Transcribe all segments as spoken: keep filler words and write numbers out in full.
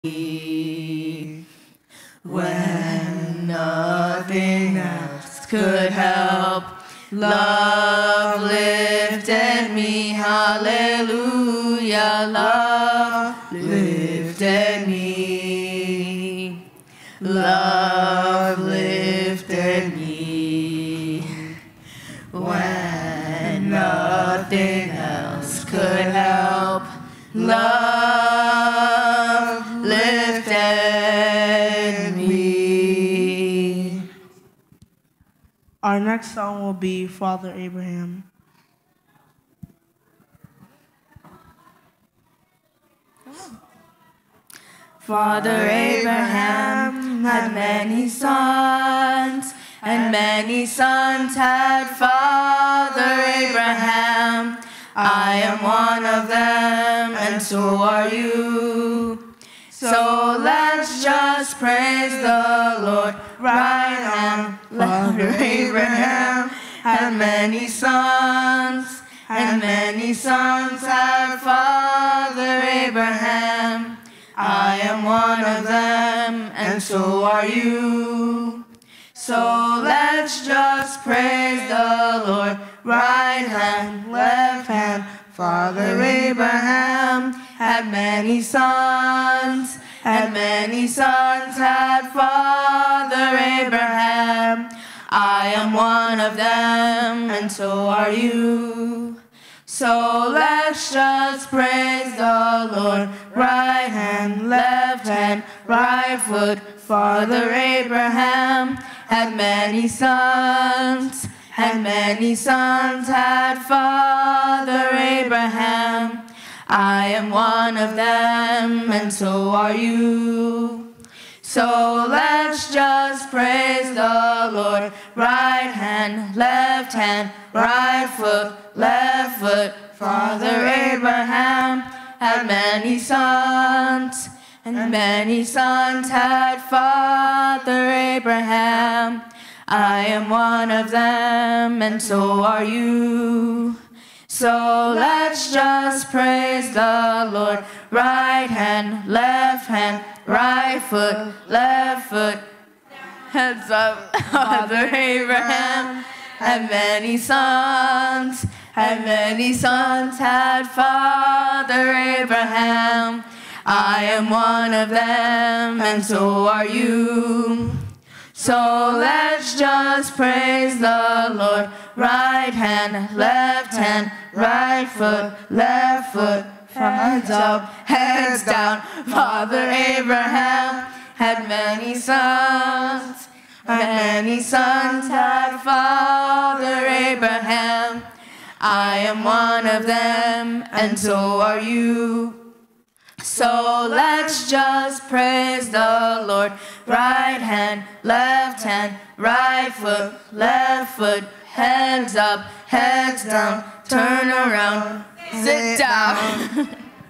When nothing else could help, love lifted me, hallelujah, love lifted me, love lifted me. When nothing else could help, love lifted me. Our next song will be Father Abraham. Father Abraham had many sons, and many sons had Father Abraham. I am one of them, and so are you. So let's just praise the Lord right now. Father Abraham had many sons, and many sons had Father Abraham. I am one of them, and so are you. So let's just praise the Lord. Right hand, left hand. Father Abraham had many sons, and many sons had Father Abraham. I am one of them, and so are you. So let's just praise the Lord. Right hand, left hand, right foot. Father Abraham had many sons, and many sons had Father Abraham. I am one of them, and so are you. So let's just praise the Lord. Right hand, left hand, right foot, left foot. Father Abraham had many sons, and many sons had Father Abraham. I am one of them, and so are you. So let's just praise the Lord. Right hand, left hand, right foot, left foot. Heads up. Father Abraham had many sons, and many sons had Father Abraham. I am one of them, and so are you. So let's just praise the Lord. Right hand, left hand, right foot, left foot. Hands up, heads down. Father Abraham had many sons, and many sons had Father Abraham. I am one of them, and so are you. So let's just praise the Lord. Right hand, left hand, right foot, left foot. Hands up, heads down, turn around, sit down.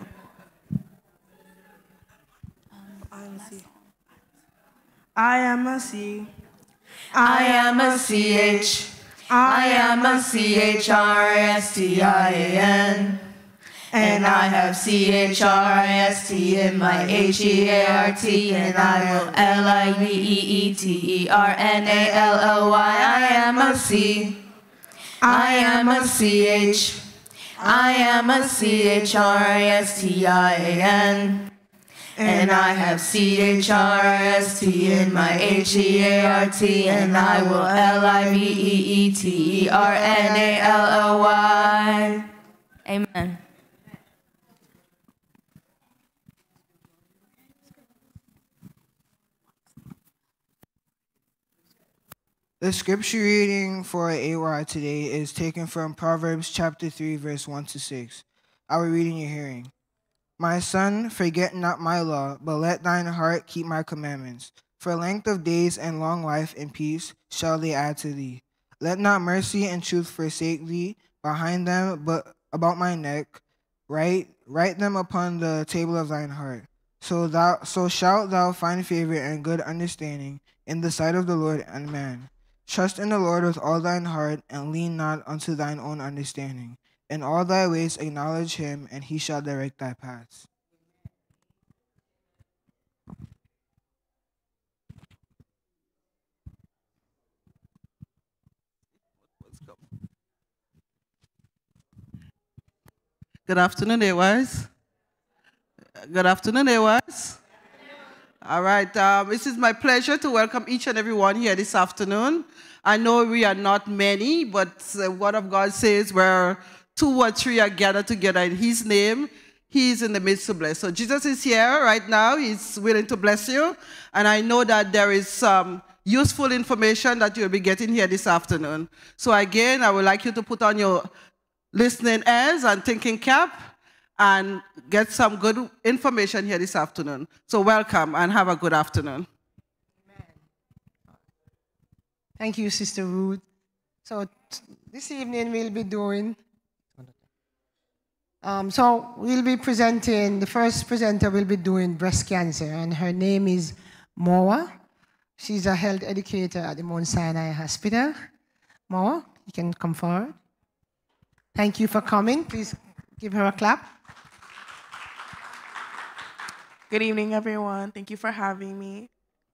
I am a C. I am a C H. I am a C H R S T I A N. And I have C H R I S T in my H E A R T, and I will L I V E E T E R N A L L Y. I am a C. I am a C H. I am a C H R I S T I A N. And I have C H R I S T in my H E A R T, and I will L I V E E T E R N A L L Y. Amen. The scripture reading for A W A today is taken from Proverbs chapter three, verse one to six. I will read in your hearing. My son, forget not my law, but let thine heart keep my commandments. For length of days and long life and peace shall they add to thee. Let not mercy and truth forsake thee behind them, but about my neck. Write, write them upon the table of thine heart. So thou, so shalt thou find favor and good understanding in the sight of the Lord and man. Trust in the Lord with all thine heart, and lean not unto thine own understanding. In all thy ways acknowledge him, and he shall direct thy paths. Good afternoon, A Y S. Good afternoon, A Y S. All right, um, this is my pleasure to welcome each and every one here this afternoon. I know we are not many, but the Word of God says where two or three are gathered together in His name, He is in the midst to bless. So Jesus is here right now. He's willing to bless you. And I know that there is some useful information that you'll be getting here this afternoon. So again, I would like you to put on your listening ears and thinking cap and get some good information here this afternoon. So welcome and have a good afternoon. Amen. Thank you, Sister Ruth. So this evening we'll be doing, um, so we'll be presenting, the first presenter will be doing breast cancer, and her name is Moa. She's a health educator at the Mount Sinai Hospital. Moa, you can come forward. Thank you for coming. Please give her a clap. Good evening, everyone. Thank you for having me.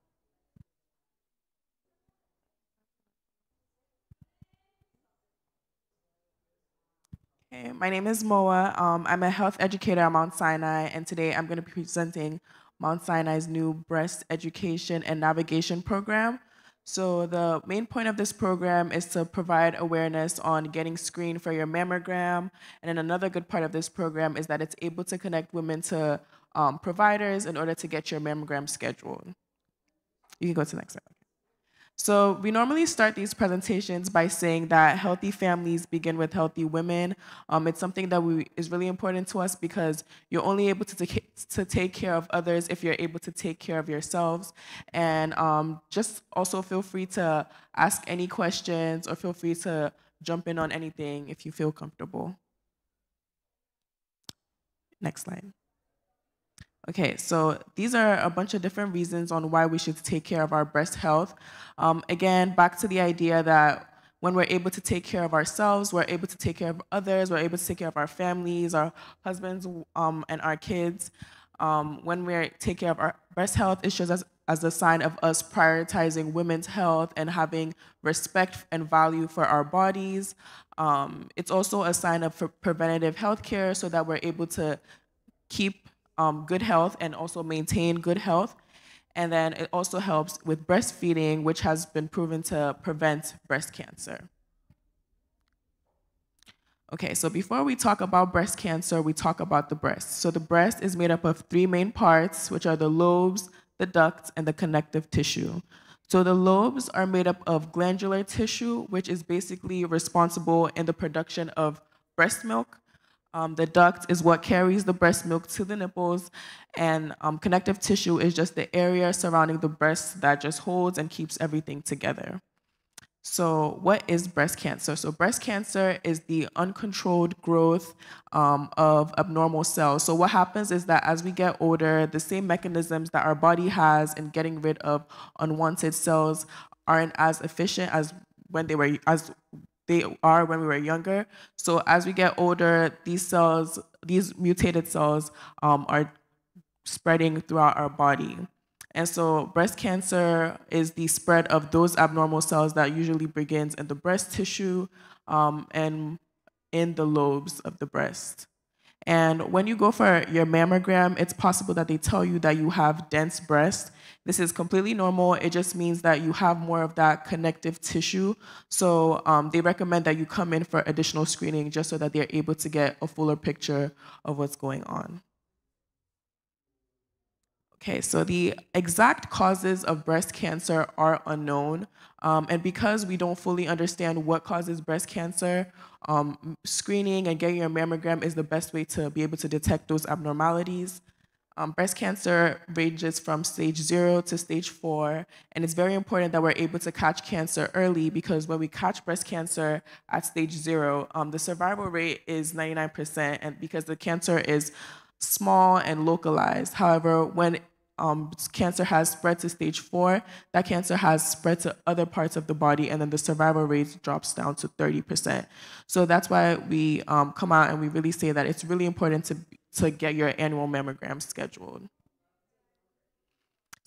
Okay, my name is Moa. Um, I'm a health educator at Mount Sinai, and today I'm going to be presenting Mount Sinai's new breast education and navigation program. So the main point of this program is to provide awareness on getting screened for your mammogram. And then another good part of this program is that it's able to connect women to um, providers in order to get your mammogram scheduled. You can go to the next slide. So we normally start these presentations by saying that healthy families begin with healthy women. Um, it's something that we, is really important to us because you're only able to take, to take care of others if you're able to take care of yourselves. And um, just also feel free to ask any questions or feel free to jump in on anything if you feel comfortable. Next slide. Okay, so these are a bunch of different reasons on why we should take care of our breast health. Um, again, back to the idea that when we're able to take care of ourselves, we're able to take care of others, we're able to take care of our families, our husbands, um, and our kids. Um, when we take care of our breast health, it shows us as a sign of us prioritizing women's health and having respect and value for our bodies. Um, it's also a sign of preventative health care so that we're able to keep Um, good health and also maintain good health. And then it also helps with breastfeeding, which has been proven to prevent breast cancer. Okay, so before we talk about breast cancer, we talk about the breast. So the breast is made up of three main parts, which are the lobes, the ducts, and the connective tissue. So the lobes are made up of glandular tissue, which is basically responsible in the production of breast milk. Um, the duct is what carries the breast milk to the nipples, and um, connective tissue is just the area surrounding the breast that just holds and keeps everything together. So what is breast cancer? So breast cancer is the uncontrolled growth um, of abnormal cells. So what happens is that as we get older, the same mechanisms that our body has in getting rid of unwanted cells aren't as efficient as when they were as they are when we were younger. So as we get older, these cells, these mutated cells um, are spreading throughout our body. And so breast cancer is the spread of those abnormal cells that usually begins in the breast tissue um, and in the lobes of the breast. And when you go for your mammogram, it's possible that they tell you that you have dense breast. This is completely normal. It just means that you have more of that connective tissue. So um, they recommend that you come in for additional screening just so that they're able to get a fuller picture of what's going on. Okay, so the exact causes of breast cancer are unknown. Um, and because we don't fully understand what causes breast cancer, um, screening and getting your mammogram is the best way to be able to detect those abnormalities. Um, breast cancer ranges from stage zero to stage four, and it's very important that we're able to catch cancer early because when we catch breast cancer at stage zero, um, the survival rate is ninety-nine percent, and because the cancer is small and localized. However, when um, cancer has spread to stage four, that cancer has spread to other parts of the body, and then the survival rate drops down to thirty percent. So that's why we um, come out and we really say that it's really important to, to get your annual mammogram scheduled.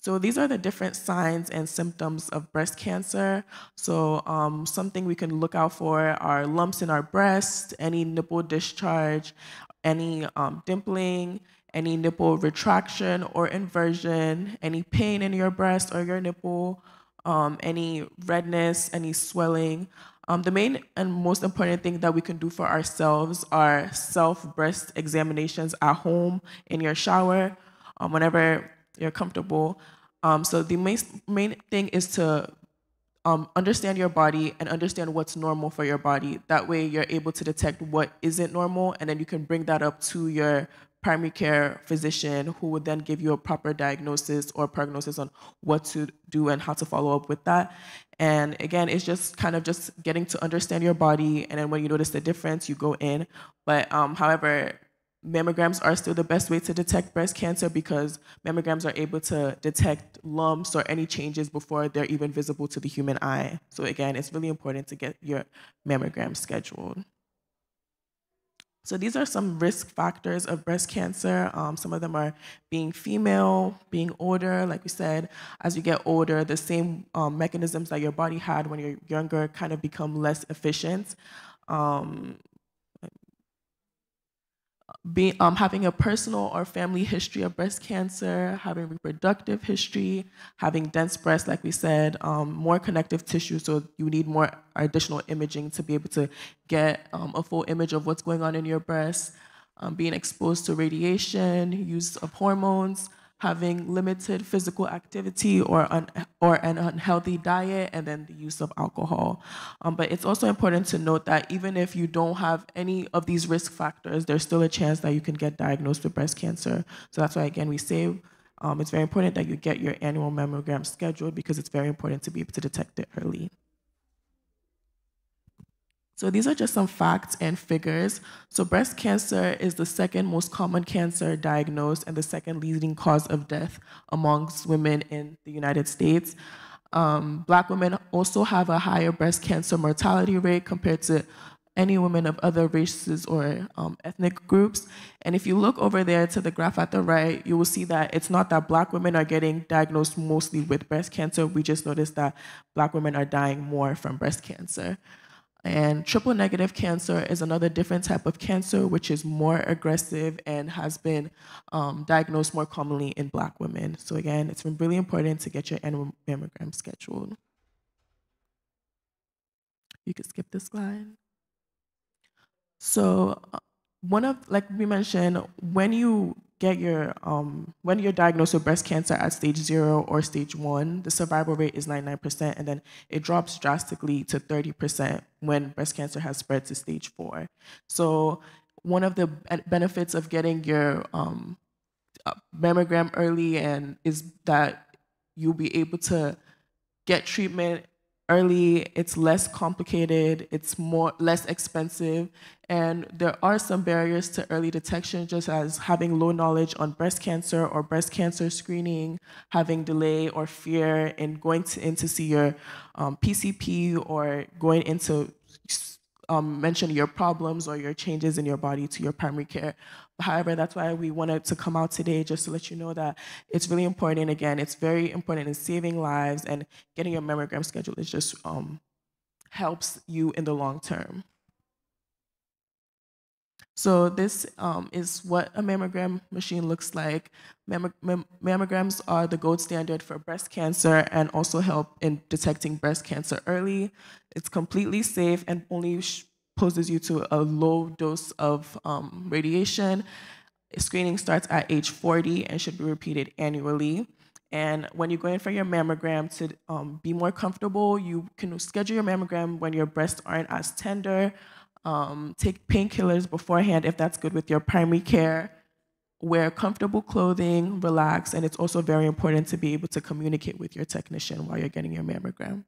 So these are the different signs and symptoms of breast cancer. So um, something we can look out for are lumps in our breast, any nipple discharge, any um, dimpling, any nipple retraction or inversion, any pain in your breast or your nipple, um, any redness, any swelling. Um, the main and most important thing that we can do for ourselves are self-breast examinations at home, in your shower, um, whenever you're comfortable. Um, so the main, main thing is to um, understand your body and understand what's normal for your body. That way you're able to detect what isn't normal, and then you can bring that up to your primary care physician, who would then give you a proper diagnosis or prognosis on what to do and how to follow up with that. And again, it's just kind of just getting to understand your body, and then when you notice the difference, you go in. But um, however, mammograms are still the best way to detect breast cancer, because mammograms are able to detect lumps or any changes before they're even visible to the human eye. So again, it's really important to get your mammogram scheduled. So these are some risk factors of breast cancer. Um, some of them are being female, being older. Like we said, as you get older, the same um, mechanisms that your body had when you're younger kind of become less efficient. Um, Be, um, having a personal or family history of breast cancer, having reproductive history, having dense breasts, like we said, um, more connective tissue, so you need more additional imaging to be able to get um, a full image of what's going on in your breast, um, being exposed to radiation, use of hormones, having limited physical activity or, un or an unhealthy diet, and then the use of alcohol. Um, but it's also important to note that even if you don't have any of these risk factors, there's still a chance that you can get diagnosed with breast cancer. So that's why, again, we say um, it's very important that you get your annual mammogram scheduled, because it's very important to be able to detect it early. So these are just some facts and figures. So breast cancer is the second most common cancer diagnosed and the second leading cause of death amongst women in the United States. Um, Black women also have a higher breast cancer mortality rate compared to any women of other races or um, ethnic groups. And if you look over there to the graph at the right, you will see that it's not that Black women are getting diagnosed mostly with breast cancer. We just noticed that Black women are dying more from breast cancer. And triple negative cancer is another different type of cancer, which is more aggressive and has been um, diagnosed more commonly in Black women. So again, it's been really important to get your annual mammogram scheduled. You can skip this slide. So uh, one of, like we mentioned, when you get your, um, when you're diagnosed with breast cancer at stage zero or stage one, the survival rate is ninety-nine percent, and then it drops drastically to thirty percent when breast cancer has spread to stage four. So one of the benefits of getting your um, mammogram early and is that you'll be able to get treatment early. It's less complicated, it's more less expensive, and there are some barriers to early detection, just as having low knowledge on breast cancer or breast cancer screening, having delay or fear in going to, in to see your um, P C P, or going into um, mention your problems or your changes in your body to your primary care. However, that's why we wanted to come out today, just to let you know that it's really important. Again, it's very important in saving lives, and getting your mammogram scheduled is just um, helps you in the long term. So this um, is what a mammogram machine looks like. Mamm mam mammograms are the gold standard for breast cancer and also help in detecting breast cancer early. It's completely safe and only poses you to a low dose of um, radiation. Screening starts at age forty and should be repeated annually. And when you go in for your mammogram, to um, be more comfortable, you can schedule your mammogram when your breasts aren't as tender. Um, take painkillers beforehand if that's good with your primary care. Wear comfortable clothing, relax, and it's also very important to be able to communicate with your technician while you're getting your mammogram.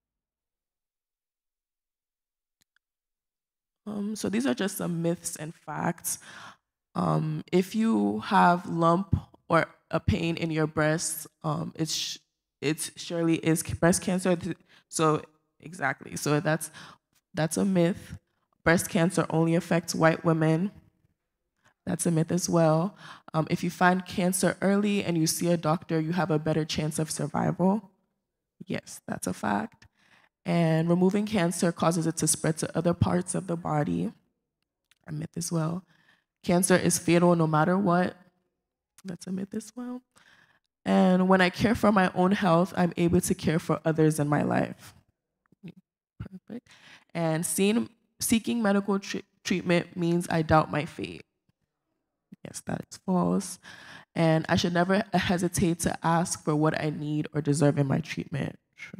Um, so these are just some myths and facts. Um, if you have lump or a pain in your breast, um, it's it surely is breast cancer. So exactly, so that's that's a myth. Breast cancer only affects white women. That's a myth as well. Um, if you find cancer early and you see a doctor, you have a better chance of survival. Yes, that's a fact. And removing cancer causes it to spread to other parts of the body. A myth as well. Cancer is fatal no matter what. That's a myth as well. And when I care for my own health, I'm able to care for others in my life. Perfect. And seeing, seeking medical tr- treatment means I doubt my fate. Yes, that is false. And I should never hesitate to ask for what I need or deserve in my treatment. Sure.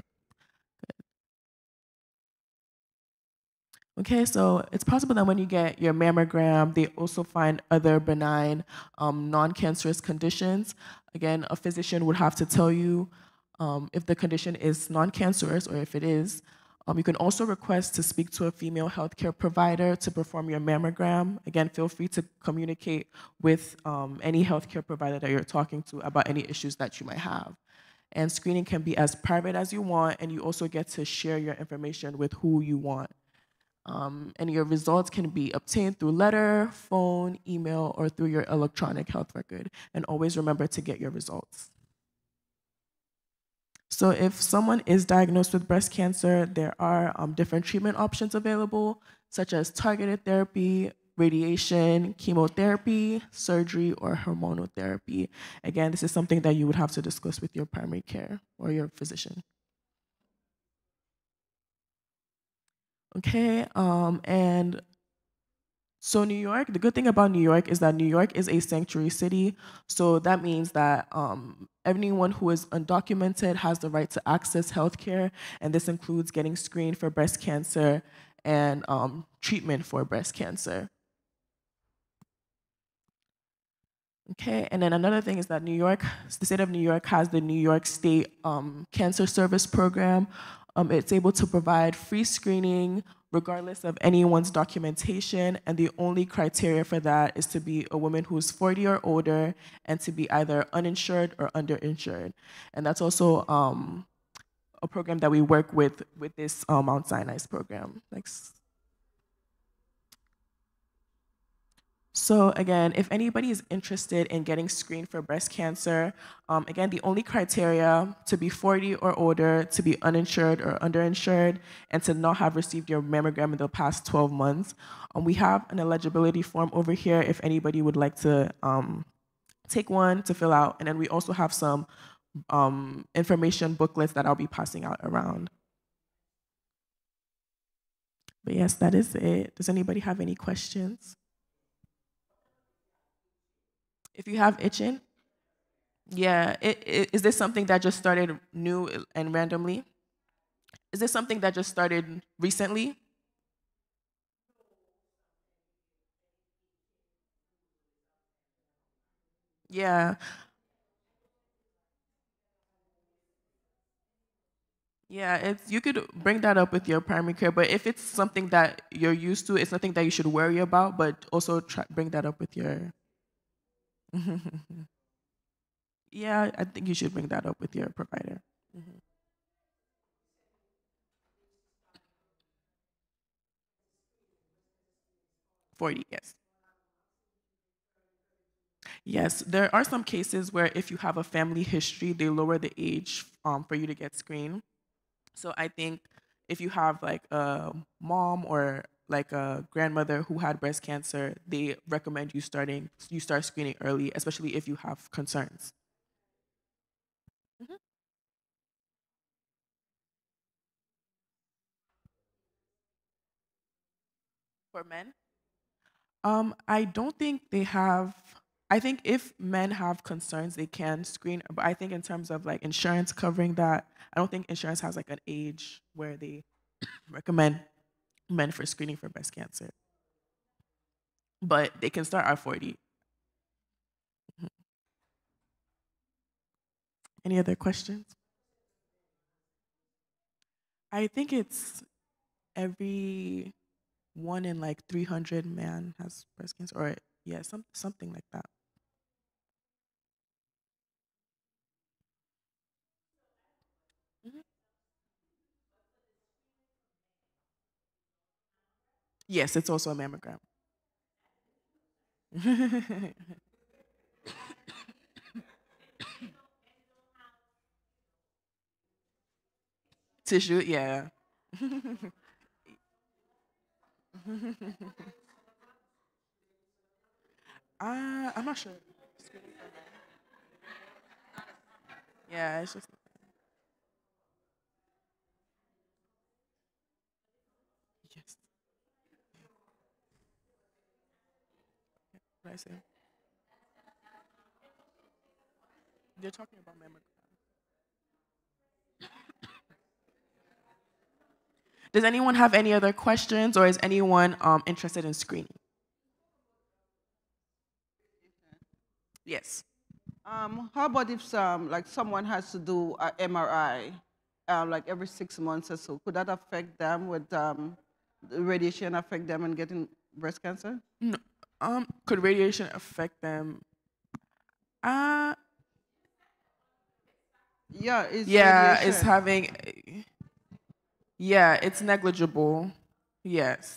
Okay, so it's possible that when you get your mammogram, they also find other benign, um, non-cancerous conditions. Again, a physician would have to tell you um, if the condition is non-cancerous or if it is. Um, you can also request to speak to a female healthcare provider to perform your mammogram. Again, feel free to communicate with um, any healthcare provider that you're talking to about any issues that you might have. And screening can be as private as you want, and you also get to share your information with who you want. Um, and your results can be obtained through letter, phone, email, or through your electronic health record. And always remember to get your results. So if someone is diagnosed with breast cancer, there are um, different treatment options available, such as targeted therapy, radiation, chemotherapy, surgery, or hormonal therapy. Again, this is something that you would have to discuss with your primary care or your physician. Okay, um, and so New York, the good thing about New York is that New York is a sanctuary city. So that means that um, anyone who is undocumented has the right to access healthcare, and this includes getting screened for breast cancer and um, treatment for breast cancer. Okay, and then another thing is that New York, the state of New York has the New York State um, Cancer Service Program. Um, it's able to provide free screening regardless of anyone's documentation, and the only criteria for that is to be a woman who's forty or older and to be either uninsured or underinsured. And that's also um, a program that we work with with this um, Mount Sinai's program. Next. So again, if anybody is interested in getting screened for breast cancer, um, again, the only criteria to be forty or older, to be uninsured or underinsured, and to not have received your mammogram in the past twelve months. Um, we have an eligibility form over here if anybody would like to um, take one to fill out. And then we also have some um, information booklets that I'll be passing out around. But yes, that is it. Does anybody have any questions? If you have itching, yeah, it, it, is this something that just started new and randomly? Is this something that just started recently? Yeah. Yeah, it's, you could bring that up with your primary care, but if it's something that you're used to, it's nothing that you should worry about, but also try, bring that up with your... Yeah, I think you should bring that up with your provider. Mm-hmm. forty, yes. Yes, there are some cases where if you have a family history, they lower the age um, for you to get screened. So I think if you have like a mom or like a grandmother who had breast cancer, they recommend you starting you start screening early, especially if you have concerns. Mhm. For men? Um, I don't think they have. I think if men have concerns, they can screen. But I think in terms of like insurance covering that, I don't think insurance has like an age where they recommend men for screening for breast cancer. But they can start at forty. Mhm. Any other questions? I think it's every one in like three hundred man has breast cancer, or yeah, some, something like that. Mhm. Yes, it's also a mammogram. Tissue, yeah. uh, I'm not sure. Yeah, it's just. Yes. What did I say? They're talking about mammogram. Does anyone have any other questions, or is anyone um, interested in screening? Yes. Um, how about if some, like someone has to do an M R I, um, like every six months or so? Could that affect them with um, the radiation affect them in getting breast cancer? No. Um, could radiation affect them? Uh, Yeah, it's yeah, radiation. it's having. Yeah, it's negligible. Yes.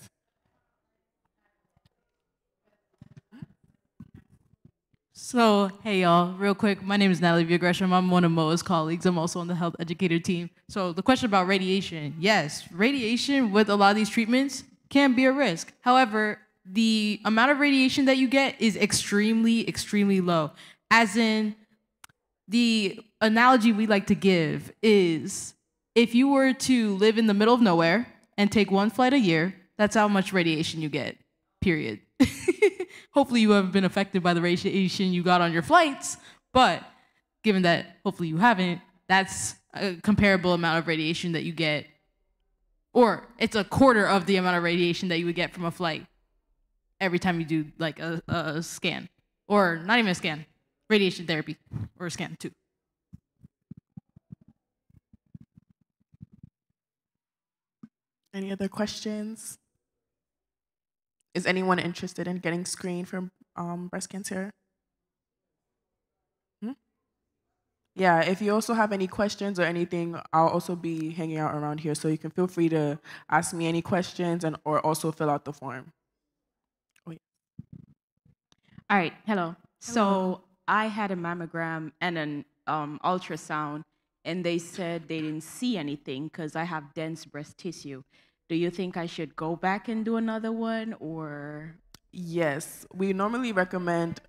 So, hey y'all, real quick, my name is Natalie V. Gresham. I'm one of Moa's colleagues. I'm also on the health educator team. So the question about radiation, yes, radiation with a lot of these treatments can be a risk. However, the amount of radiation that you get is extremely, extremely low. As in, the analogy we like to give is if you were to live in the middle of nowhere and take one flight a year, that's how much radiation you get, period. Hopefully you haven't been affected by the radiation you got on your flights, but given that hopefully you haven't, that's a comparable amount of radiation that you get, or it's a quarter of the amount of radiation that you would get from a flight every time you do like a, a scan, or not even a scan, radiation therapy, or a scan too. Any other questions? Is anyone interested in getting screened for um, breast cancer? Hmm? Yeah, if you also have any questions or anything, I'll also be hanging out around here, so you can feel free to ask me any questions and or also fill out the form. Oh, yeah. All right, hello. So I had a mammogram and an um, ultrasound, and they said they didn't see anything because I have dense breast tissue. Do you think I should go back and do another one, or? Yes, we normally recommend.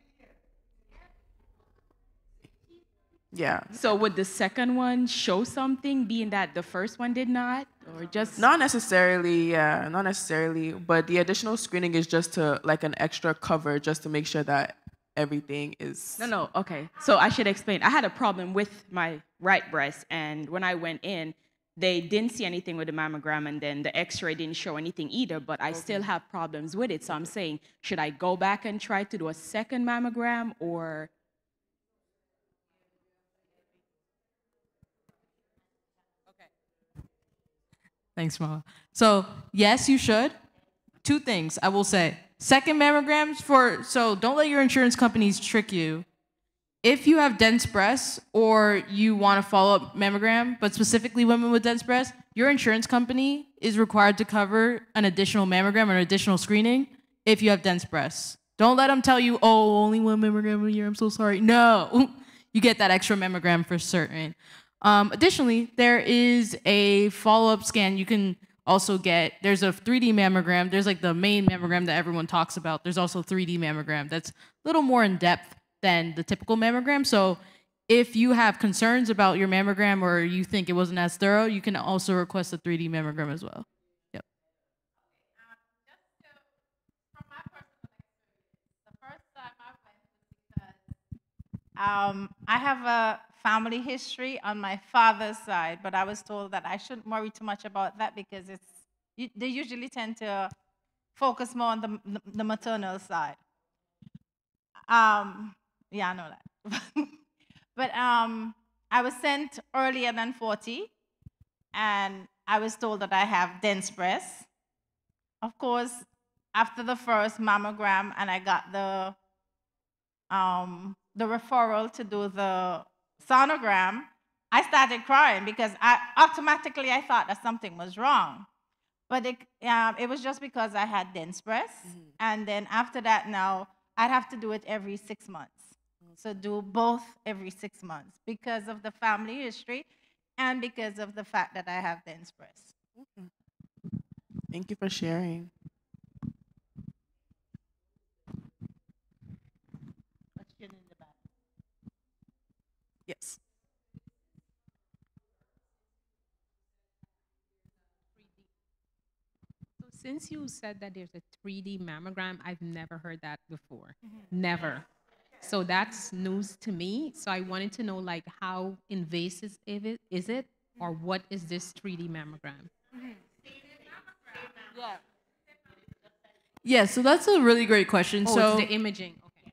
Yeah. So would the second one show something, being that the first one did not, or just? Not necessarily, yeah, not necessarily. But the additional screening is just to like an extra cover, just to make sure that everything is. No, no, okay. So I should explain. I had a problem with my right breast, and when I went in, they didn't see anything with the mammogram, and then the x-ray didn't show anything either, but I okay. still have problems with it. So I'm saying, should I go back and try to do a second mammogram, or? Okay. Thanks, Mama. So yes, you should. Two things I will say. Second mammograms for, so don't let your insurance companies trick you. If you have dense breasts or you want a follow-up mammogram, but specifically women with dense breasts, your insurance company is required to cover an additional mammogram or an additional screening if you have dense breasts. Don't let them tell you, oh, only one mammogram a year, I'm so sorry. No, you get that extra mammogram for certain. Um, additionally, there is a follow-up scan you can also get. There's a three D mammogram. There's like the main mammogram that everyone talks about. There's also three D mammogram that's a little more in-depth than the typical mammogram. So if you have concerns about your mammogram or you think it wasn't as thorough, you can also request a three D mammogram as well. Yep. Um, I have a family history on my father's side, but I was told that I shouldn't worry too much about that because it's you, they usually tend to focus more on the, the, the maternal side. Um, yeah, I know that. But um, I was sent earlier than forty, and I was told that I have dense breasts. Of course, after the first mammogram, and I got the um, the referral to do the sonogram, I started crying because I automatically I thought that something was wrong. But it, um, it was just because I had dense breasts. Mm-hmm. And then after that now, I'd have to do it every six months. So do both every six months because of the family history and because of the fact that I have dense breasts. Okay. Thank you for sharing. Yes. So since you said that there's a three D mammogram, I've never heard that before. Mm-hmm. Never. So that's news to me. So I wanted to know, like, how invasive is it, is it or what is this three D mammogram? Mm-hmm. Yeah. Yeah, so that's a really great question. Oh, so it's the imaging. Okay.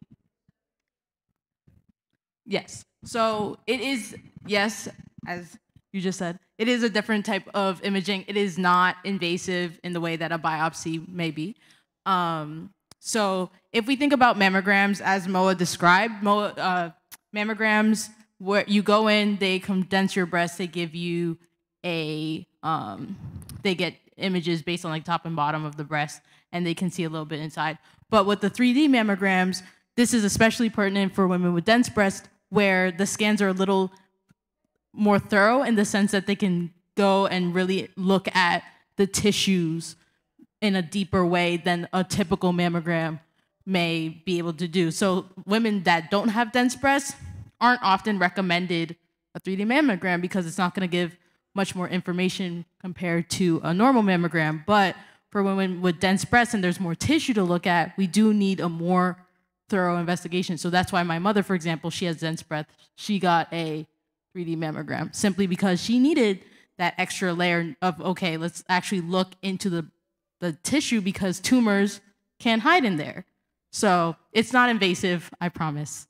Yes. So it is, yes, as you just said, it is a different type of imaging. It is not invasive in the way that a biopsy may be. Um, so if we think about mammograms, as Moa described, Moa, uh, mammograms, where you go in, they condense your breast, they give you a, um, they get images based on like top and bottom of the breast, and they can see a little bit inside. But with the three D mammograms, this is especially pertinent for women with dense breasts, where the scans are a little more thorough in the sense that they can go and really look at the tissues in a deeper way than a typical mammogram may be able to do. So women that don't have dense breasts aren't often recommended a three D mammogram because it's not going to give much more information compared to a normal mammogram. But for women with dense breasts and there's more tissue to look at, we do need a more thorough investigation. So that's why my mother, for example, she has dense breasts. She got a three D mammogram simply because she needed that extra layer of, okay, let's actually look into the, the tissue because tumors can hide in there. So it's not invasive, I promise.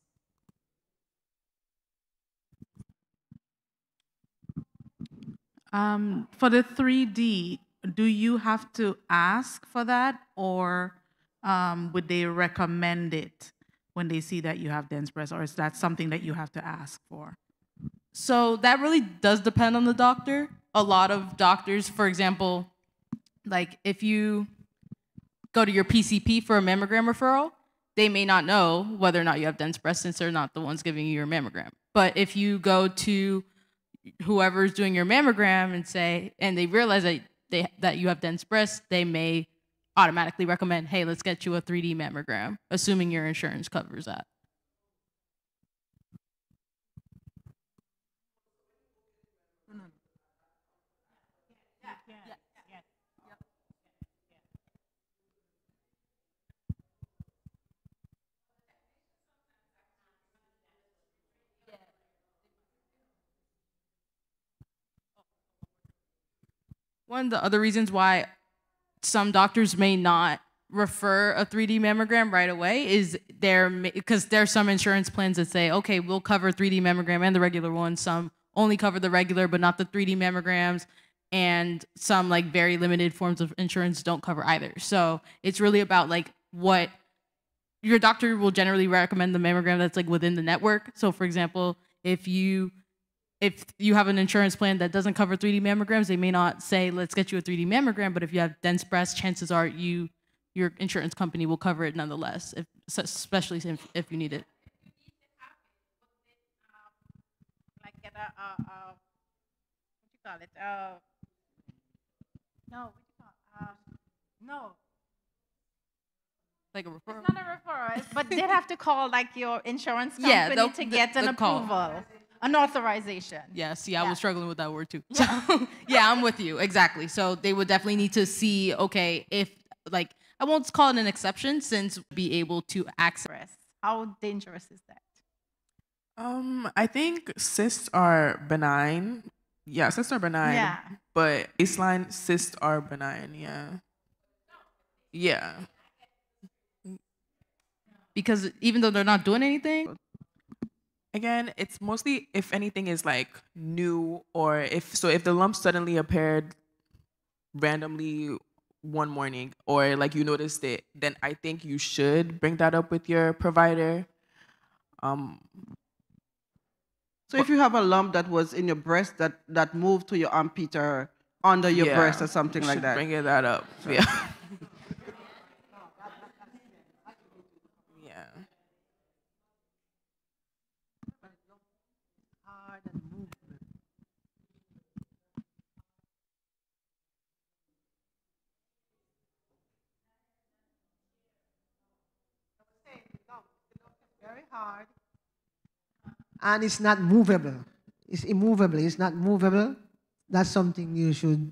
Um, for the three D, do you have to ask for that, or um, would they recommend it when they see that you have dense breasts, or is that something that you have to ask for? So that really does depend on the doctor. A lot of doctors, for example, like if you go to your P C P for a mammogram referral, they may not know whether or not you have dense breasts since they're not the ones giving you your mammogram. But if you go to whoever's doing your mammogram and say, and they realize that they that you have dense breasts, they may automatically recommend, hey, let's get you a three D mammogram, assuming your insurance covers that. One of the other reasons why some doctors may not refer a three D mammogram right away is there, because there are some insurance plans that say, okay, we'll cover three D mammogram and the regular one. Some only cover the regular, but not the three D mammograms. And some like very limited forms of insurance don't cover either. So it's really about like what your doctor will generally recommend the mammogram that's like within the network. So for example, if you If you have an insurance plan that doesn't cover three D mammograms, they may not say, let's get you a three D mammogram, but if you have dense breasts, chances are you, your insurance company will cover it nonetheless, if, especially if, if you need it. Like get a, uh, uh, what you call it? Uh, no, what you call it? Uh, no. Like a referral? It's not a referral, it's- but they'd have to call like your insurance company Yeah, they'll- to get an they'll call. approval. An authorization. Yeah, see, I Yeah. was struggling with that word too. So, yeah, I'm with you, exactly. So they would definitely need to see, okay, if, like, I won't call it an exception since be able to access. How dangerous is that? Um, I think cysts are benign. Yeah, cysts are benign. Yeah. But baseline cysts are benign, yeah. Yeah. Because even though they're not doing anything? Again, it's mostly if anything is like new, or if so if the lump suddenly appeared randomly one morning, or like you noticed it, then I think you should bring that up with your provider. Um, So if you have a lump that was in your breast that, that moved to your armpit or under your yeah, breast or something you like should that. Bring that up. Yeah. hard and it's not movable. It's immovable. It's not movable. That's something you should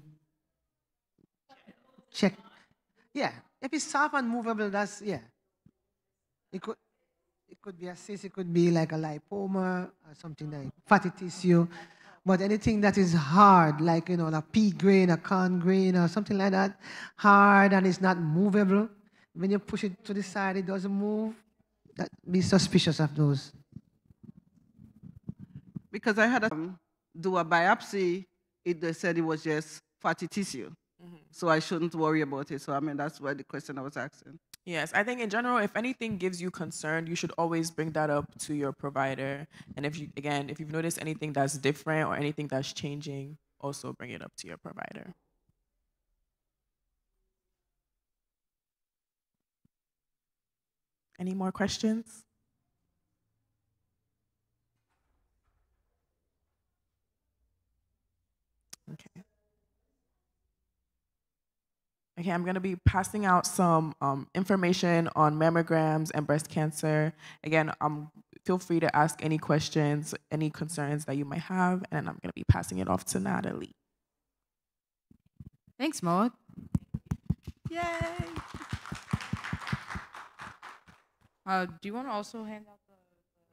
check. Yeah. If it's soft and movable, that's, yeah. It could, it could be a cyst, it could be like a lipoma or something like fatty tissue. But anything that is hard, like, you know, a pea grain, a corn grain or something like that, hard and it's not movable, when you push it to the side, it doesn't move, that, be suspicious of those. Because I had to um, do a biopsy, it they said it was just fatty tissue. Mm-hmm. So I shouldn't worry about it. So I mean, that's why the question I was asking. Yes, I think in general, if anything gives you concern, you should always bring that up to your provider. And if you, again, if you've noticed anything that's different or anything that's changing, also bring it up to your provider. Any more questions? Okay. Okay, I'm going to be passing out some um, information on mammograms and breast cancer. Again, um, feel free to ask any questions, any concerns that you might have, and I'm going to be passing it off to Natalie. Thanks, Maud. Yay! Uh, do you want to also hand out the...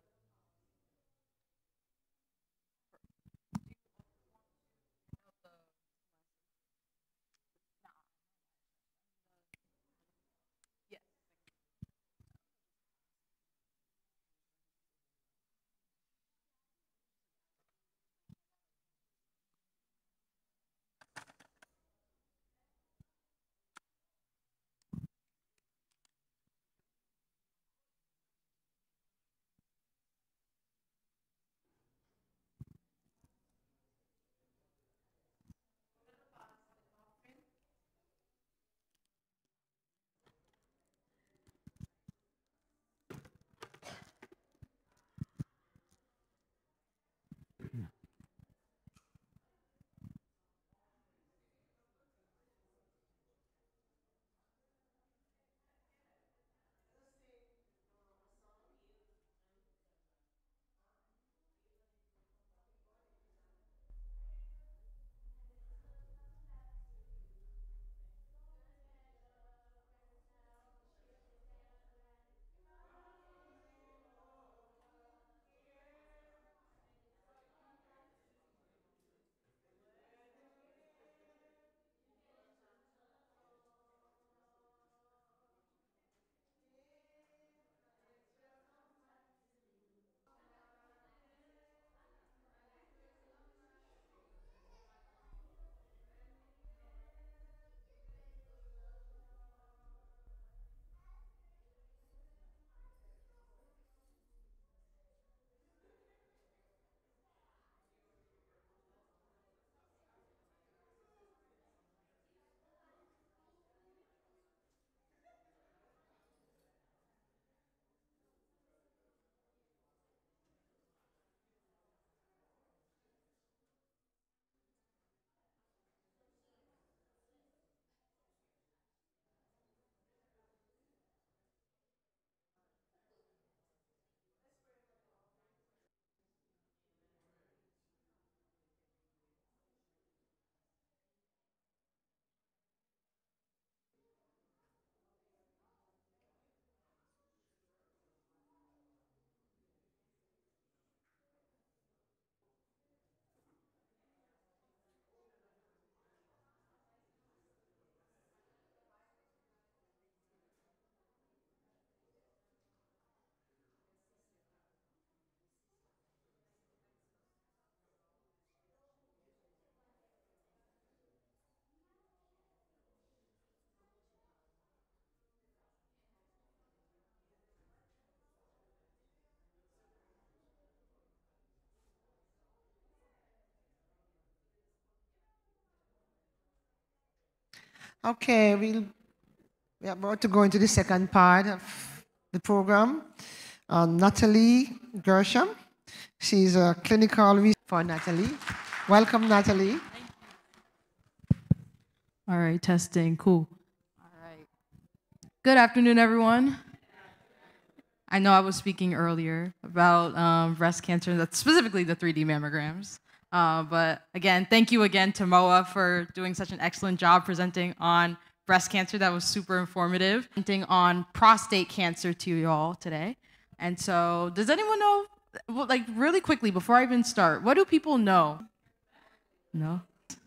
Okay, we'll, we're about to go into the second part of the program. Uh, Natalie Gershom. She's a clinical researcher for Natalie. Welcome, Natalie. All right, testing, cool. All right. Good afternoon, everyone. I know I was speaking earlier about um, breast cancer, that's specifically the three D mammograms. Uh, but again, thank you again to M O A for doing such an excellent job presenting on breast cancer. That was super informative. Presenting on prostate cancer to you all today. And so, does anyone know, well, like really quickly before I even start, what do people know? No?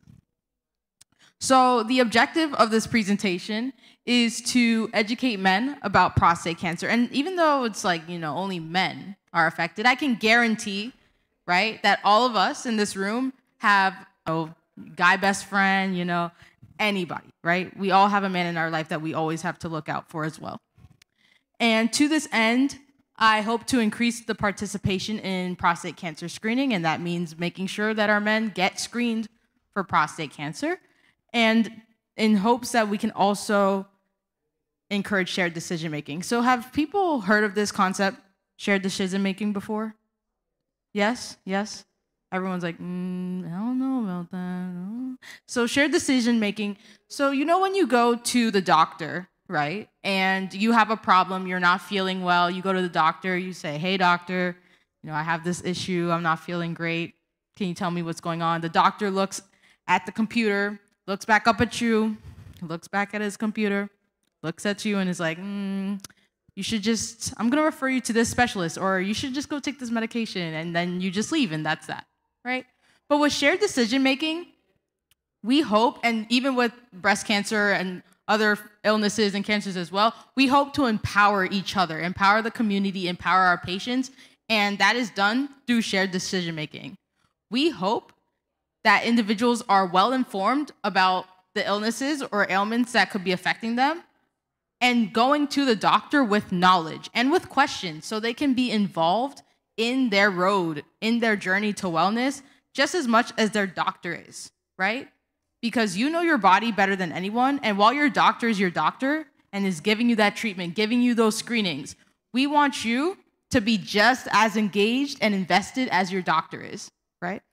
So the objective of this presentation is to educate men about prostate cancer. And even though it's like, you know, only men are affected, I can guarantee, right, that all of us in this room have a guy best friend, you know, anybody, right? We all have a man in our life that we always have to look out for as well. And to this end, I hope to increase the participation in prostate cancer screening, and that means making sure that our men get screened for prostate cancer, and in hopes that we can also encourage shared decision making. So have people heard of this concept, shared decision making, before? Yes? Yes? Everyone's like, mm, I don't know about that. So shared decision making. So you know when you go to the doctor, right, and you have a problem, you're not feeling well, you go to the doctor, you say, hey doctor, you know, I have this issue, I'm not feeling great, can you tell me what's going on? The doctor looks at the computer, looks back up at you, looks back at his computer, looks at you and is like, mm, you should just, I'm gonna refer you to this specialist, or you should just go take this medication, and then you just leave and that's that, right? But with shared decision making, we hope, and even with breast cancer and other illnesses and cancers as well, we hope to empower each other, empower the community, empower our patients, and that is done through shared decision making. We hope that individuals are well informed about the illnesses or ailments that could be affecting them, and going to the doctor with knowledge and with questions so they can be involved in their road, in their journey to wellness, just as much as their doctor is, right? Because you know your body better than anyone, and while your doctor is your doctor and is giving you that treatment, giving you those screenings, we want you to be just as engaged and invested as your doctor is, right?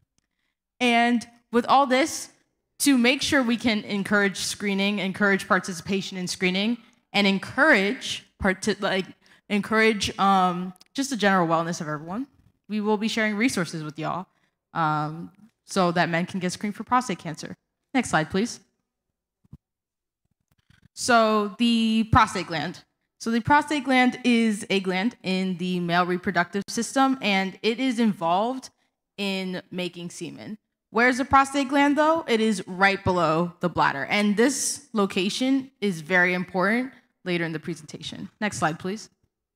And with all this, to make sure we can encourage screening, encourage participation in screening, and encourage part like encourage um, just the general wellness of everyone, we will be sharing resources with y'all um, so that men can get screened for prostate cancer. Next slide, please. So the prostate gland. So the prostate gland is a gland in the male reproductive system, and it is involved in making semen. Where's the prostate gland, though? It is right below the bladder. And this location is very important later in the presentation. Next slide, please.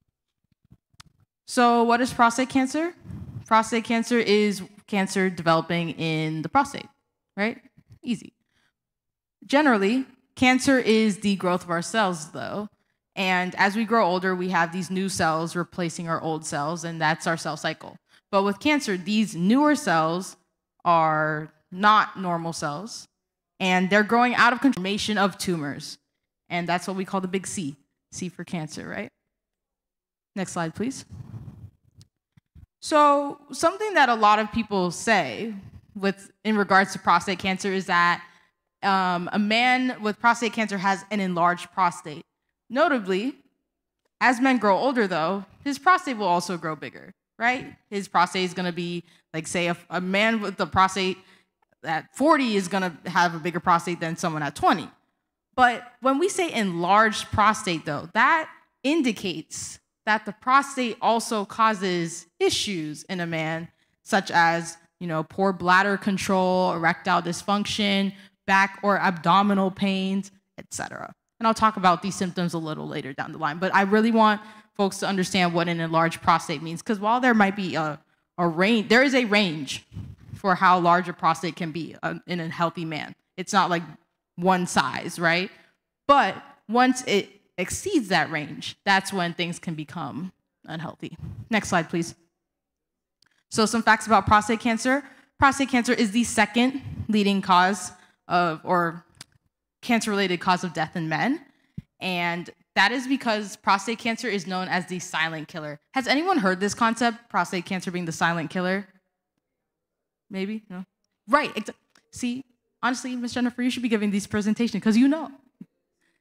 So what is prostate cancer? Prostate cancer is cancer developing in the prostate, right? Easy. Generally, cancer is the growth of our cells, though. And as we grow older, we have these new cells replacing our old cells, and that's our cell cycle. But with cancer, these newer cells are not normal cells, and they're growing out of control of tumors. And that's what we call the big C, C for cancer, right? Next slide, please. So something that a lot of people say with in regards to prostate cancer is that um, a man with prostate cancer has an enlarged prostate. Notably, as men grow older, though, his prostate will also grow bigger, right? His prostate is going to be, like, say, a, a man with a prostate at forty is going to have a bigger prostate than someone at twenty. But when we say enlarged prostate, though, that indicates that the prostate also causes issues in a man, such as, you know, poor bladder control, erectile dysfunction, back or abdominal pains, et cetera. And I'll talk about these symptoms a little later down the line. But I really want folks to understand what an enlarged prostate means, because while there might be a, a range, there is a range for how large a prostate can be uh, in a healthy man. It's not like one size, right? But once it exceeds that range, that's when things can become unhealthy. Next slide, please. So some facts about prostate cancer. Prostate cancer is the second leading cause of, or cancer-related cause of death in men. And that is because prostate cancer is known as the silent killer. Has anyone heard this concept, prostate cancer being the silent killer? Maybe? No? Right. See, honestly, Miz Jennifer, you should be giving these presentations because you know.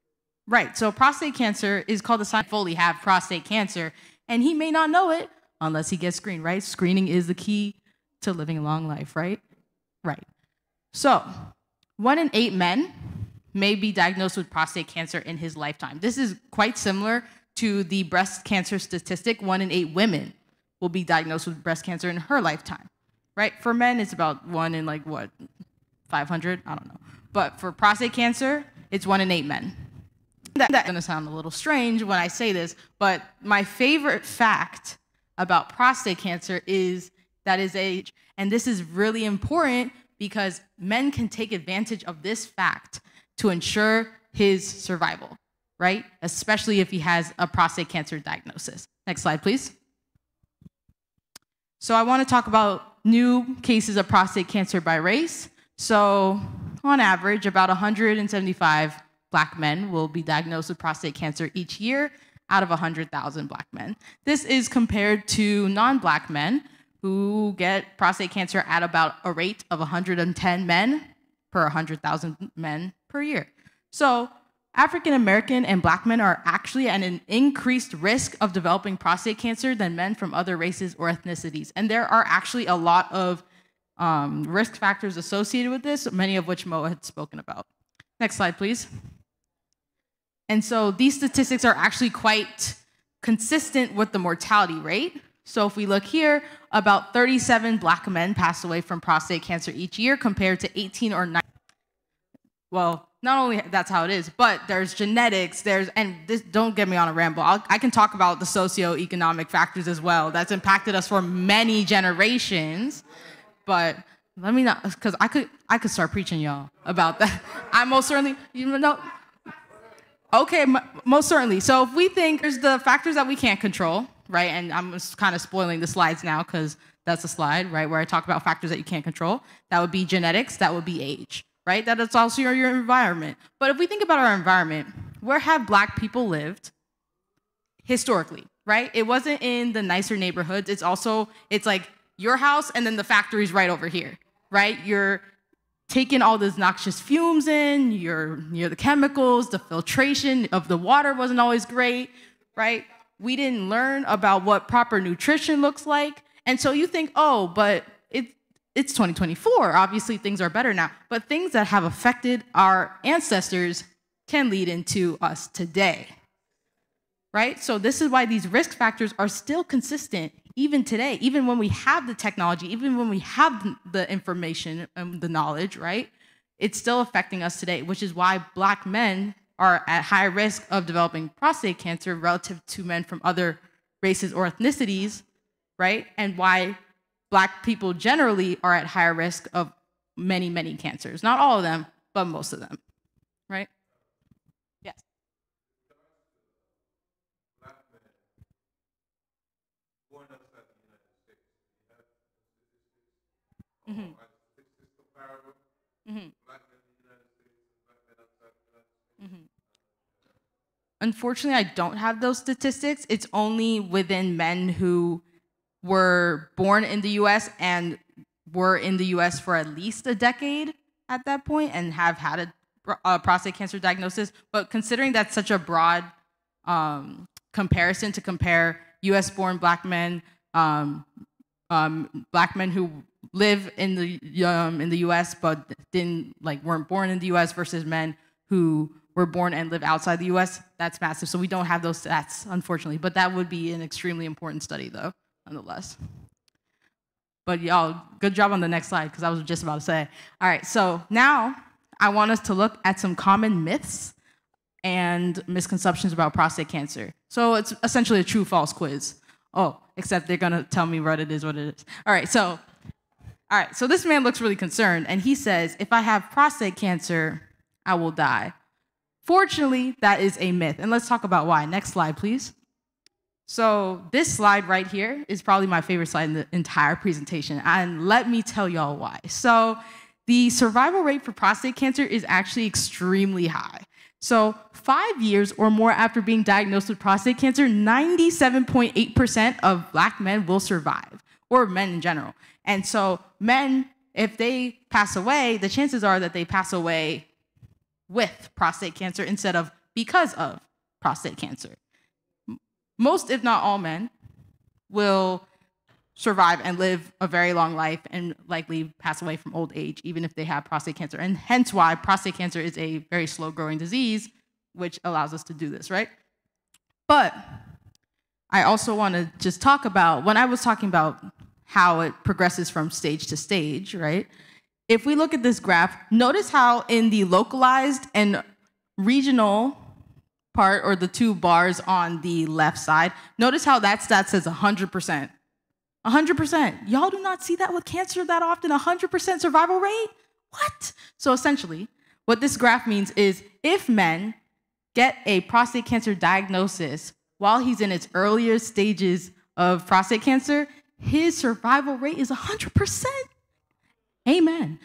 Right, so prostate cancer is called a sign fully have prostate cancer, and he may not know it unless he gets screened, right? Screening is the key to living a long life, right? Right. So, one in eight men may be diagnosed with prostate cancer in his lifetime. This is quite similar to the breast cancer statistic. One in eight women will be diagnosed with breast cancer in her lifetime, right? For men, it's about one in like what, five hundred? I don't know. But for prostate cancer, it's one in eight men. That's gonna sound a little strange when I say this, but my favorite fact about prostate cancer is that is age. And this is really important because men can take advantage of this fact to ensure his survival, right? Especially if he has a prostate cancer diagnosis. Next slide, please. So I want to talk about new cases of prostate cancer by race. So on average, about one hundred seventy-five Black men will be diagnosed with prostate cancer each year out of one hundred thousand Black men. This is compared to non-Black men who get prostate cancer at about a rate of one hundred ten men per one hundred thousand men per year. So African American and Black men are actually at an increased risk of developing prostate cancer than men from other races or ethnicities. And there are actually a lot of um, risk factors associated with this, many of which Mo had spoken about. Next slide, please. And so these statistics are actually quite consistent with the mortality rate. So if we look here, about thirty-seven Black men pass away from prostate cancer each year compared to eighteen or nineteen. Well, not only that's how it is, but there's genetics, there's, and this, don't get me on a ramble. I'll, I can talk about the socioeconomic factors as well. That's impacted us for many generations, but let me not, because I could, I could start preaching y'all about that. I most certainly, you know, okay, most certainly. So if we think there's the factors that we can't control, right? And I'm just kind of spoiling the slides now because that's a slide, right, where I talk about factors that you can't control. That would be genetics, that would be age, right? That is also your, your environment. But if we think about our environment, where have Black people lived historically, right? It wasn't in the nicer neighborhoods. It's also, it's like your house and then the factory's right over here, right? You're taking all those noxious fumes in, you're near the chemicals, the filtration of the water wasn't always great, right? We didn't learn about what proper nutrition looks like. And so you think, oh, but it, it's twenty twenty-four. Obviously, things are better now. But things that have affected our ancestors can lead into us today, right? So this is why these risk factors are still consistent even today, even when we have the technology, even when we have the information and the knowledge, right? It's still affecting us today, which is why Black men are at high risk of developing prostate cancer relative to men from other races or ethnicities, right? And why Black people generally are at higher risk of many, many cancers. Not all of them, but most of them, right? Yes. Mm-hmm. Mm-hmm. Mm-hmm. Unfortunately, I don't have those statistics. It's only within men who were born in the U S and were in the U S for at least a decade at that point and have had a, a prostate cancer diagnosis. But considering that's such a broad um, comparison to compare U S-born Black men, um, um, Black men who live in the um, in the U S but didn't like weren't born in the U S versus men who were born and live outside the U S, that's massive. So we don't have those stats, unfortunately. But that would be an extremely important study, though, nonetheless. But y'all, good job on the next slide, because I was just about to say. All right, so now I want us to look at some common myths and misconceptions about prostate cancer. So it's essentially a true-false quiz. Oh, except they're gonna tell me what it is, what it is. All right, so, all right, so this man looks really concerned, and he says, if I have prostate cancer, I will die. Fortunately, that is a myth, and let's talk about why. Next slide, please. So this slide right here is probably my favorite slide in the entire presentation, and let me tell y'all why. So the survival rate for prostate cancer is actually extremely high. So five years or more after being diagnosed with prostate cancer, ninety-seven point eight percent of Black men will survive, or men in general. And so men, if they pass away, the chances are that they pass away with prostate cancer instead of because of prostate cancer. Most, if not all men, will survive and live a very long life and likely pass away from old age, even if they have prostate cancer. And hence why prostate cancer is a very slow-growing disease, which allows us to do this, right? But I also want to just talk about, when I was talking about how it progresses from stage to stage, right? If we look at this graph, notice how in the localized and regional part, or the two bars on the left side, notice how that stat says one hundred percent. one hundred percent. Y'all do not see that with cancer that often, one hundred percent survival rate? What? So essentially, what this graph means is if men get a prostate cancer diagnosis while he's in its earlier stages of prostate cancer, his survival rate is one hundred percent. Amen.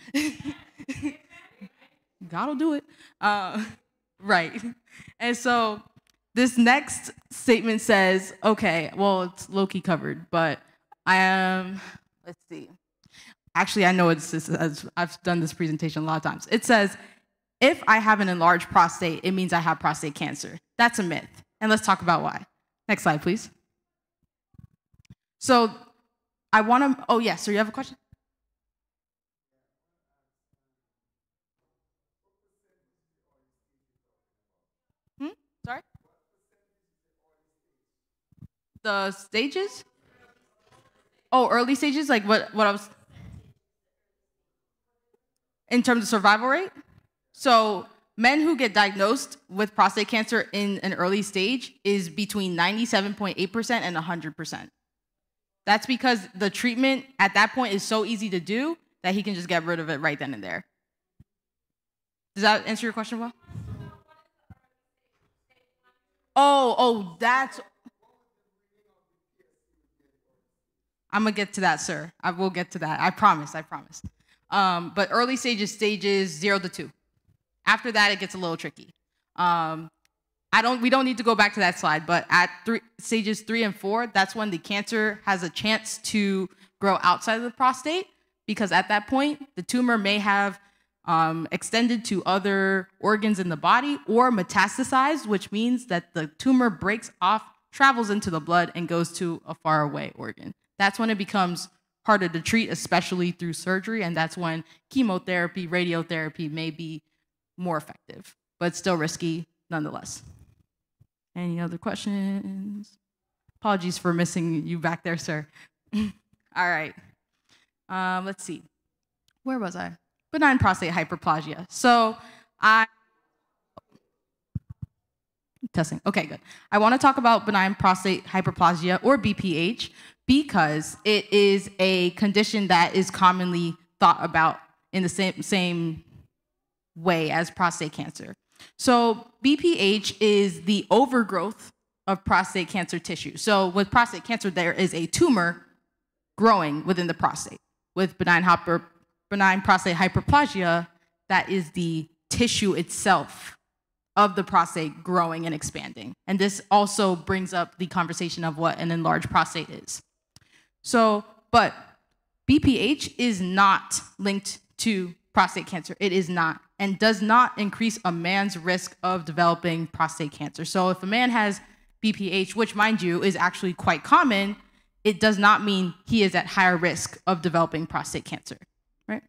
God will do it. Uh, right. And so this next statement says, okay, well, it's low-key covered, but I am, let's see. Actually, I know it's, it's, it's, I've done this presentation a lot of times. It says, if I have an enlarged prostate, it means I have prostate cancer. That's a myth. And let's talk about why. Next slide, please. So I want to, oh, yes, yeah, so you have a question? Hmm? Sorry? The stages? Oh, early stages? Like what, what I was... In terms of survival rate? So men who get diagnosed with prostate cancer in an early stage is between ninety-seven point eight percent and one hundred percent. That's because the treatment at that point is so easy to do that he can just get rid of it right then and there. Does that answer your question well? Oh, oh, that's... I'm gonna get to that, sir. I will get to that. I promise, I promise. Um, but early stages, stages zero to two. After that, it gets a little tricky. Um, I don't, we don't need to go back to that slide, but at three, stages three and four, that's when the cancer has a chance to grow outside of the prostate, because at that point, the tumor may have um, extended to other organs in the body or metastasized, which means that the tumor breaks off, travels into the blood, and goes to a faraway organ. That's when it becomes harder to treat, especially through surgery, and that's when chemotherapy, radiotherapy may be more effective, but still risky nonetheless. Any other questions? Apologies for missing you back there, sir. All right. Um, let's see. Where was I? Benign prostate hyperplasia. So I... Testing. Okay, good. I want to talk about benign prostate hyperplasia, or B P H, because it is a condition that is commonly thought about in the same, same way as prostate cancer. So B P H is the overgrowth of prostate cancer tissue. So with prostate cancer, there is a tumor growing within the prostate. With benign, hyper, benign prostate hyperplasia, that is the tissue itself of the prostate growing and expanding. And this also brings up the conversation of what an enlarged prostate is. So, but B P H is not linked to prostate cancer. It is not, and does not increase a man's risk of developing prostate cancer. So if a man has B P H, which mind you is actually quite common, it does not mean he is at higher risk of developing prostate cancer, right?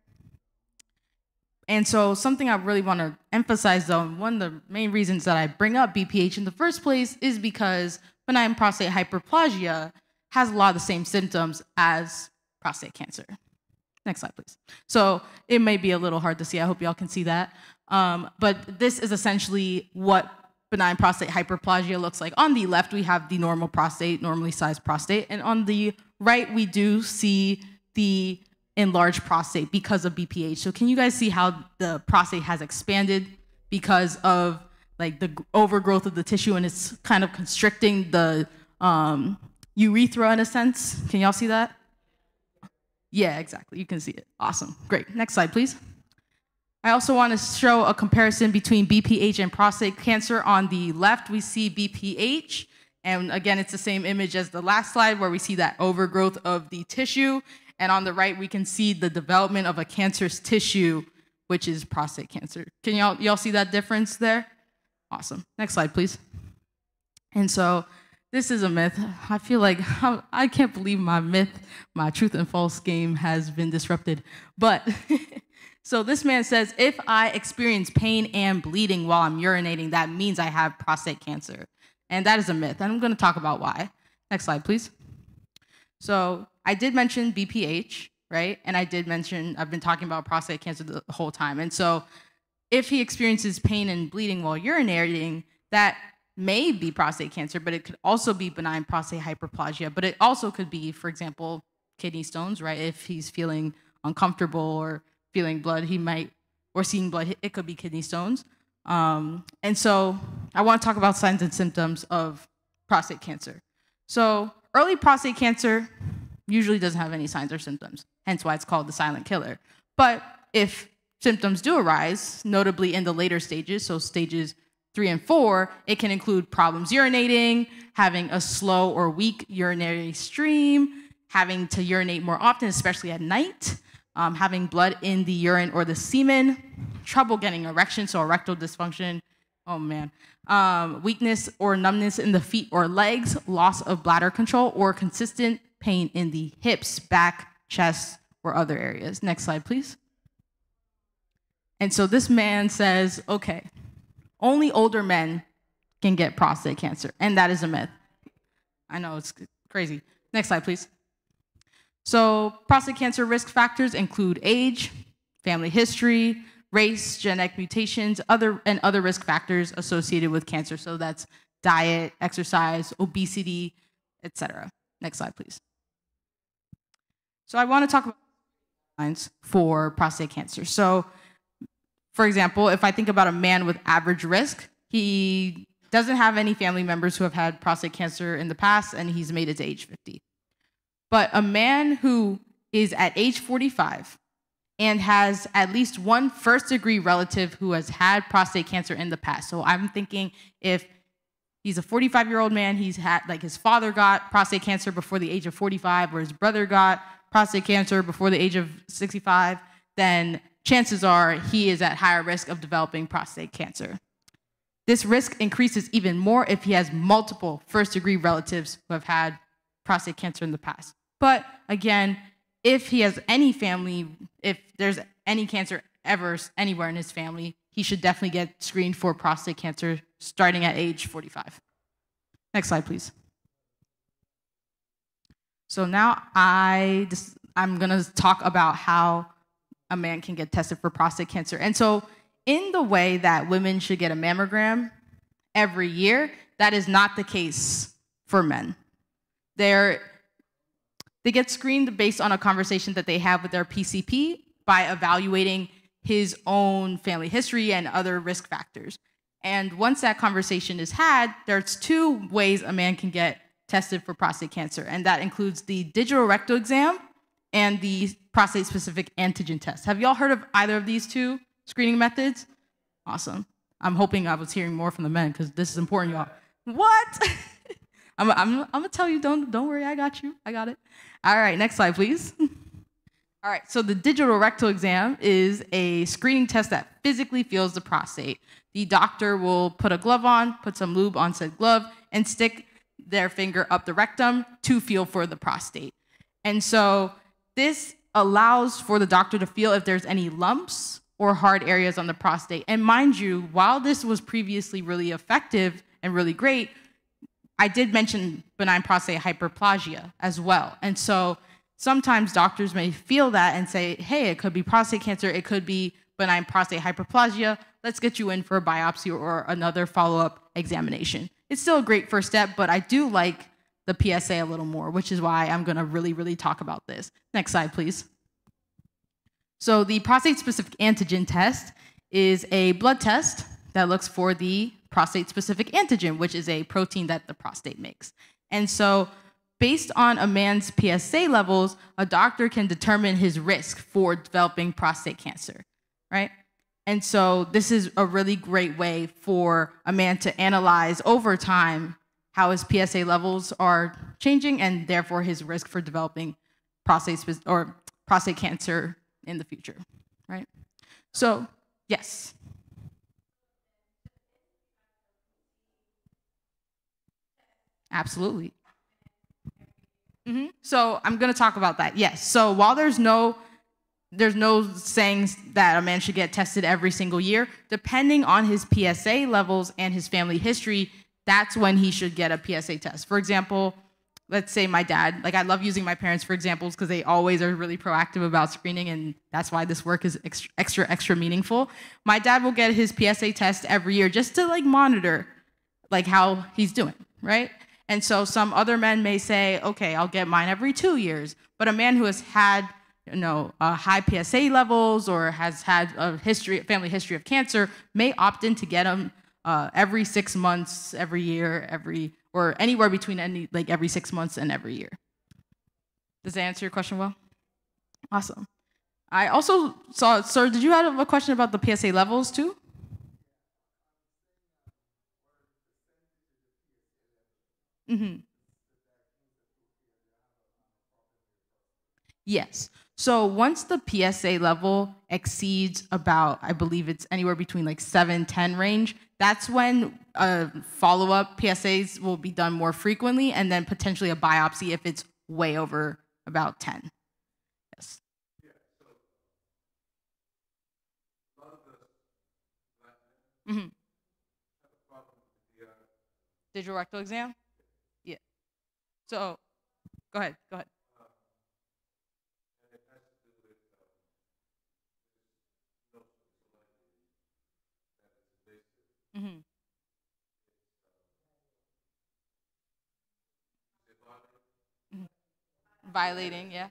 And so something I really want to emphasize though, and one of the main reasons that I bring up B P H in the first place is because benign prostate hyperplasia has a lot of the same symptoms as prostate cancer. Next slide, please. So it may be a little hard to see. I hope y'all can see that. Um, but this is essentially what benign prostate hyperplasia looks like. On the left, we have the normal prostate, normally sized prostate. And on the right, we do see the enlarged prostate because of B P H. So can you guys see how the prostate has expanded because of like the overgrowth of the tissue, and it's kind of constricting the um, urethra in a sense? Can y'all see that? Yeah, exactly. You can see it. Awesome. Great. Next slide, please. I also want to show a comparison between B P H and prostate cancer. On the left, we see B P H. And again, it's the same image as the last slide where we see that overgrowth of the tissue. And on the right, we can see the development of a cancerous tissue, which is prostate cancer. Can y'all y'all see that difference there? Awesome. Next slide, please. And so this is a myth. I feel like I can't believe my myth, my truth and false game has been disrupted. But so this man says, if I experience pain and bleeding while I'm urinating, that means I have prostate cancer. And that is a myth. And I'm going to talk about why. Next slide, please. So I did mention B P H, right? And I did mention, I've been talking about prostate cancer the whole time. And so if he experiences pain and bleeding while urinating, that may be prostate cancer, but it could also be benign prostate hyperplasia. But it also could be, for example, kidney stones, right? If he's feeling uncomfortable or feeling blood, he might, or seeing blood, it could be kidney stones. Um, and so I want to talk about signs and symptoms of prostate cancer. So early prostate cancer usually doesn't have any signs or symptoms, hence why it's called the silent killer. But if symptoms do arise, notably in the later stages, so stages three and four, it can include problems urinating, having a slow or weak urinary stream, having to urinate more often, especially at night, um, having blood in the urine or the semen, trouble getting erection, so erectile dysfunction, oh man, um, weakness or numbness in the feet or legs, loss of bladder control, or consistent pain in the hips, back, chest, or other areas. Next slide, please. And so this man says, okay, only older men can get prostate cancer, and that is a myth. I know, it's crazy. Next slide, please. So prostate cancer risk factors include age, family history, race, genetic mutations, other and other risk factors associated with cancer. So that's diet, exercise, obesity, et cetera. Next slide, please. So I want to talk about signs for prostate cancer. So for example, if I think about a man with average risk, he doesn't have any family members who have had prostate cancer in the past, and he's made it to age fifty. But a man who is at age forty-five and has at least one first-degree relative who has had prostate cancer in the past. So I'm thinking if he's a forty-five-year-old man, he's had, like his father got prostate cancer before the age of forty-five, or his brother got prostate cancer before the age of sixty-five, then chances are he is at higher risk of developing prostate cancer. This risk increases even more if he has multiple first-degree relatives who have had prostate cancer in the past. But again, if he has any family, if there's any cancer ever anywhere in his family, he should definitely get screened for prostate cancer starting at age forty-five. Next slide, please. So now I just, I'm gonna talk about how a man can get tested for prostate cancer. And so in the way that women should get a mammogram every year, that is not the case for men. They're, they get screened based on a conversation that they have with their P C P by evaluating his own family history and other risk factors. And once that conversation is had, there's two ways a man can get tested for prostate cancer, and that includes the digital rectal exam and the prostate-specific antigen test. Have y'all heard of either of these two screening methods? Awesome. I'm hoping I was hearing more from the men because this is important, y'all. What? I'm, I'm, I'm gonna tell you, don't, don't worry, I got you, I got it. All right, next slide, please. All right, so the digital rectal exam is a screening test that physically feels the prostate. The doctor will put a glove on, put some lube on said glove, and stick their finger up the rectum to feel for the prostate. And so this allows for the doctor to feel if there's any lumps or hard areas on the prostate. And mind you, while this was previously really effective and really great, I did mention benign prostate hyperplasia as well. And so sometimes doctors may feel that and say, hey, it could be prostate cancer, it could be benign prostate hyperplasia, let's get you in for a biopsy or another follow-up examination. It's still a great first step, but I do like the P S A a little more, which is why I'm gonna really, really talk about this. Next slide, please. So the prostate-specific antigen test is a blood test that looks for the prostate-specific antigen, which is a protein that the prostate makes. And so based on a man's P S A levels, a doctor can determine his risk for developing prostate cancer, right? And so this is a really great way for a man to analyze over time how his P S A levels are changing and therefore his risk for developing prostate or prostate cancer in the future, right? So, yes. Absolutely. hmm So I'm going to talk about that. Yes. So while there's no there's no sayings that a man should get tested every single year, depending on his P S A levels and his family history, that's when he should get a P S A test. For example, let's say my dad, like I love using my parents for examples because they always are really proactive about screening, and that's why this work is extra, extra, extra meaningful. My dad will get his P S A test every year just to like monitor like how he's doing, right? And so some other men may say, okay, I'll get mine every two years. But a man who has had, you know, uh, high P S A levels or has had a history, family history of cancer may opt in to get them uh, every six months, every year, every, or anywhere between any, like every six months and every year. Does that answer your question well? Awesome. I also saw, sir, did you have a question about the P S A levels too? Mm-hmm. Yes. So once the P S A level exceeds about, I believe it's anywhere between like seven, ten range, that's when uh, follow-up P S As will be done more frequently, and then potentially a biopsy if it's way over about ten. Yes. Mm-hmm. Digital rectal exam? Yeah. So, go ahead, go ahead. Mm-hmm. Mm-hmm. Violating, yeah.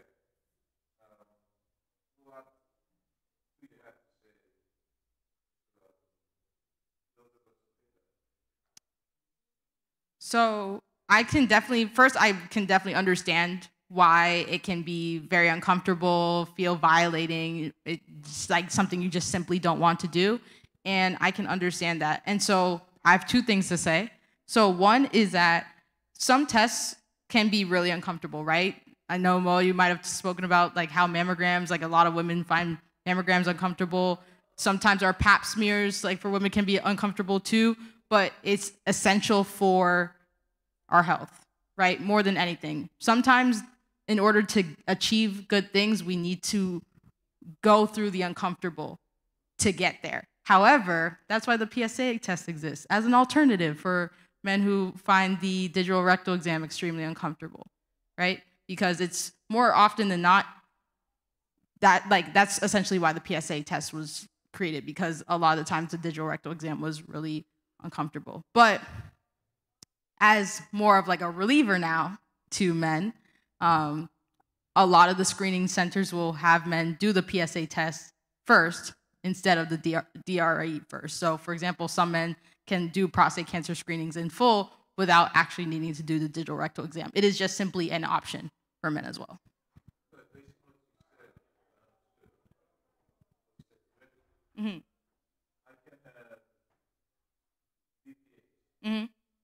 So I can definitely, first I can definitely understand why it can be very uncomfortable, feel violating, it's like something you just simply don't want to do. And I can understand that. And so I have two things to say. So one is that some tests can be really uncomfortable, right? I know, Mo, you might have spoken about like how mammograms, like a lot of women find mammograms uncomfortable. Sometimes our pap smears, like for women, can be uncomfortable too, but it's essential for our health, right? More than anything. Sometimes in order to achieve good things, we need to go through the uncomfortable to get there. However, that's why the P S A test exists as an alternative for men who find the digital rectal exam extremely uncomfortable, right? Because it's more often than not that, like, that's essentially why the P S A test was created, because a lot of the times the digital rectal exam was really uncomfortable. But as more of like a reliever now to men, um, a lot of the screening centers will have men do the P S A test first instead of the D R E first. So for example, some men can do prostate cancer screenings in full without actually needing to do the digital rectal exam. It is just simply an option for men as well. Mm-hmm. Mm-hmm.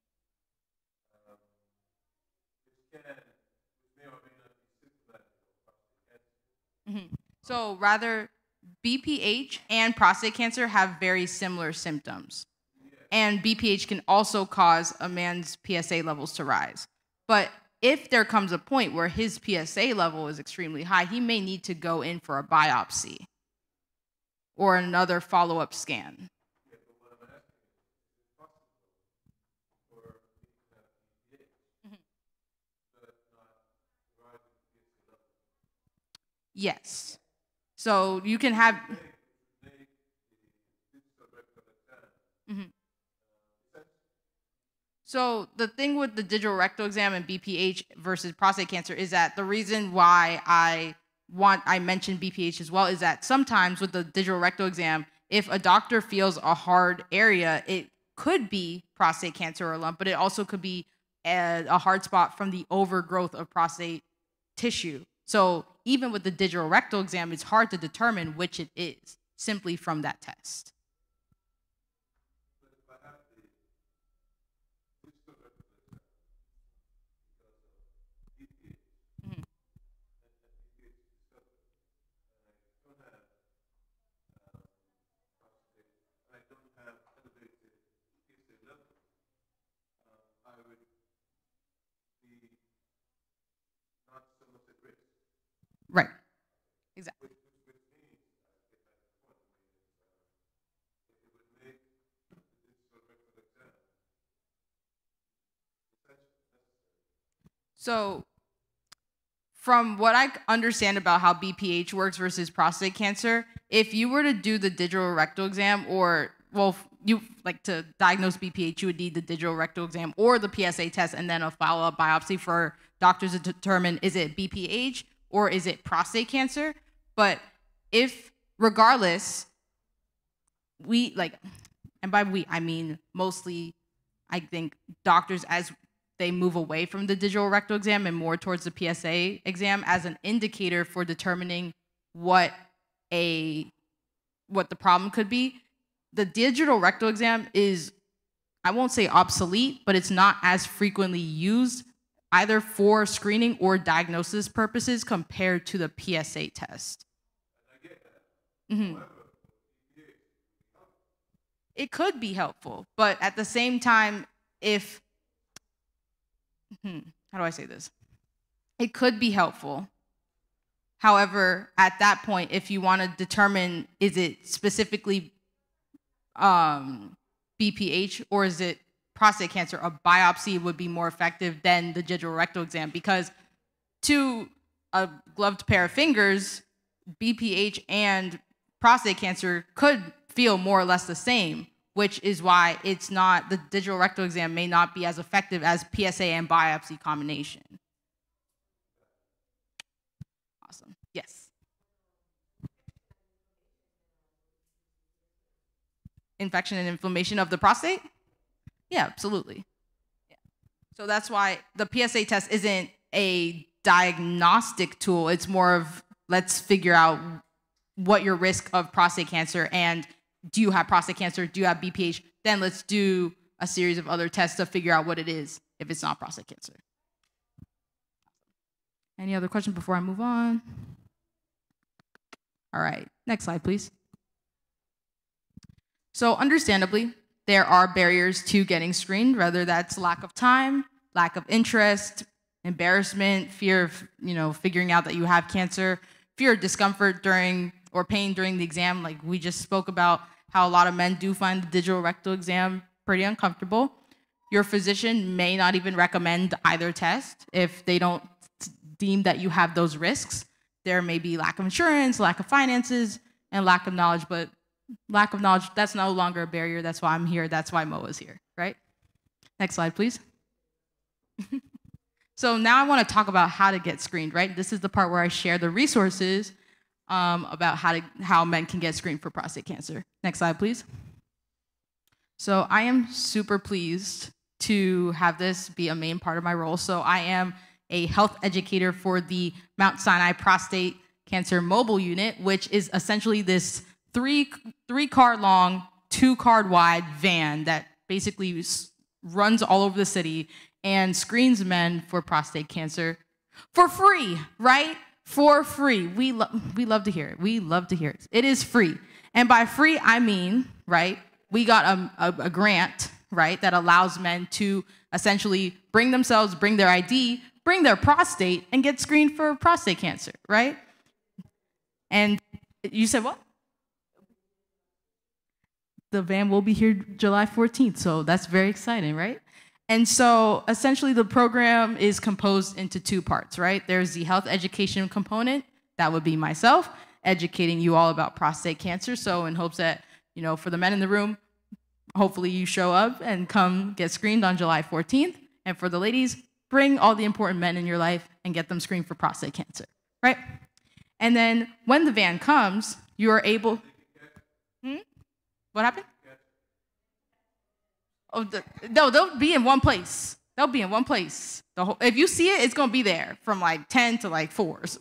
Mm-hmm. So rather, B P H and prostate cancer have very similar symptoms. And B P H can also cause a man's P S A levels to rise. But if there comes a point where his P S A level is extremely high, he may need to go in for a biopsy or another follow-up scan. Yes. So you can have. Mm-hmm. So the thing with the digital rectal exam and B P H versus prostate cancer is that the reason why I want I mentioned B P H as well is that sometimes with the digital rectal exam, if a doctor feels a hard area, it could be prostate cancer or a lump, but it also could be a, a hard spot from the overgrowth of prostate tissue. So even with the digital rectal exam, it's hard to determine which it is simply from that test. Mm-hmm. So from what I understand about how B P H works versus prostate cancer, if you were to do the digital rectal exam, or, well, you like to diagnose B P H, you would need the digital rectal exam or the P S A test and then a follow-up biopsy for doctors to determine, is it B P H or is it prostate cancer? But if, regardless, we, like, and by we, I mean mostly, I think, doctors, as they move away from the digital rectal exam and more towards the P S A exam as an indicator for determining what a what the problem could be. The digital rectal exam is, I won't say obsolete, but it's not as frequently used either for screening or diagnosis purposes compared to the P S A test. Mm-hmm. It could be helpful, but at the same time, if Hmm, how do I say this? It could be helpful. However, at that point, if you want to determine, is it specifically um, B P H or is it prostate cancer, a biopsy would be more effective than the digital rectal exam, because to a gloved pair of fingers, B P H and prostate cancer could feel more or less the same, which is why it's not, the digital rectal exam may not be as effective as P S A and biopsy combination. Awesome, yes. Infection and inflammation of the prostate? Yeah, absolutely. Yeah. So that's why the P S A test isn't a diagnostic tool. It's more of, let's figure out what your risk of prostate cancer, and do you have prostate cancer? Do you have B P H? Then let's do a series of other tests to figure out what it is if it's not prostate cancer. Any other questions before I move on? All right, next slide, please. So understandably, there are barriers to getting screened, whether that's lack of time, lack of interest, embarrassment, fear of, you know, figuring out that you have cancer, fear of discomfort during or pain during the exam, like we just spoke about how a lot of men do find the digital rectal exam pretty uncomfortable. Your physician may not even recommend either test if they don't deem that you have those risks. There may be lack of insurance, lack of finances, and lack of knowledge, but lack of knowledge, that's no longer a barrier. That's why I'm here. That's why Mo is here, right? Next slide, please. So now I want to talk about how to get screened, right? This is the part where I share the resources um, about how, to, how men can get screened for prostate cancer. Next slide, please. So I am super pleased to have this be a main part of my role. So I am a health educator for the Mount Sinai Prostate Cancer Mobile Unit, which is essentially this three, three car long, two car wide van that basically runs all over the city and screens men for prostate cancer for free, right? For free. We, lo we love to hear it. We love to hear it. It is free. And by free, I mean, right, we got a, a, a grant, right, that allows men to essentially bring themselves, bring their I D, bring their prostate, and get screened for prostate cancer, right? And you said what? The van will be here July fourteenth, so that's very exciting, right? And so essentially the program is composed into two parts, right? There's the health education component, that would be myself, educating you all about prostate cancer. So in hopes that, you know, for the men in the room, hopefully you show up and come get screened on July fourteenth. And for the ladies, bring all the important men in your life and get them screened for prostate cancer, right? And then when the van comes, you are able, hmm? What happened? Oh, the, no, they'll be in one place. They'll be in one place. The whole, if you see it, it's gonna be there from like ten to like four. So.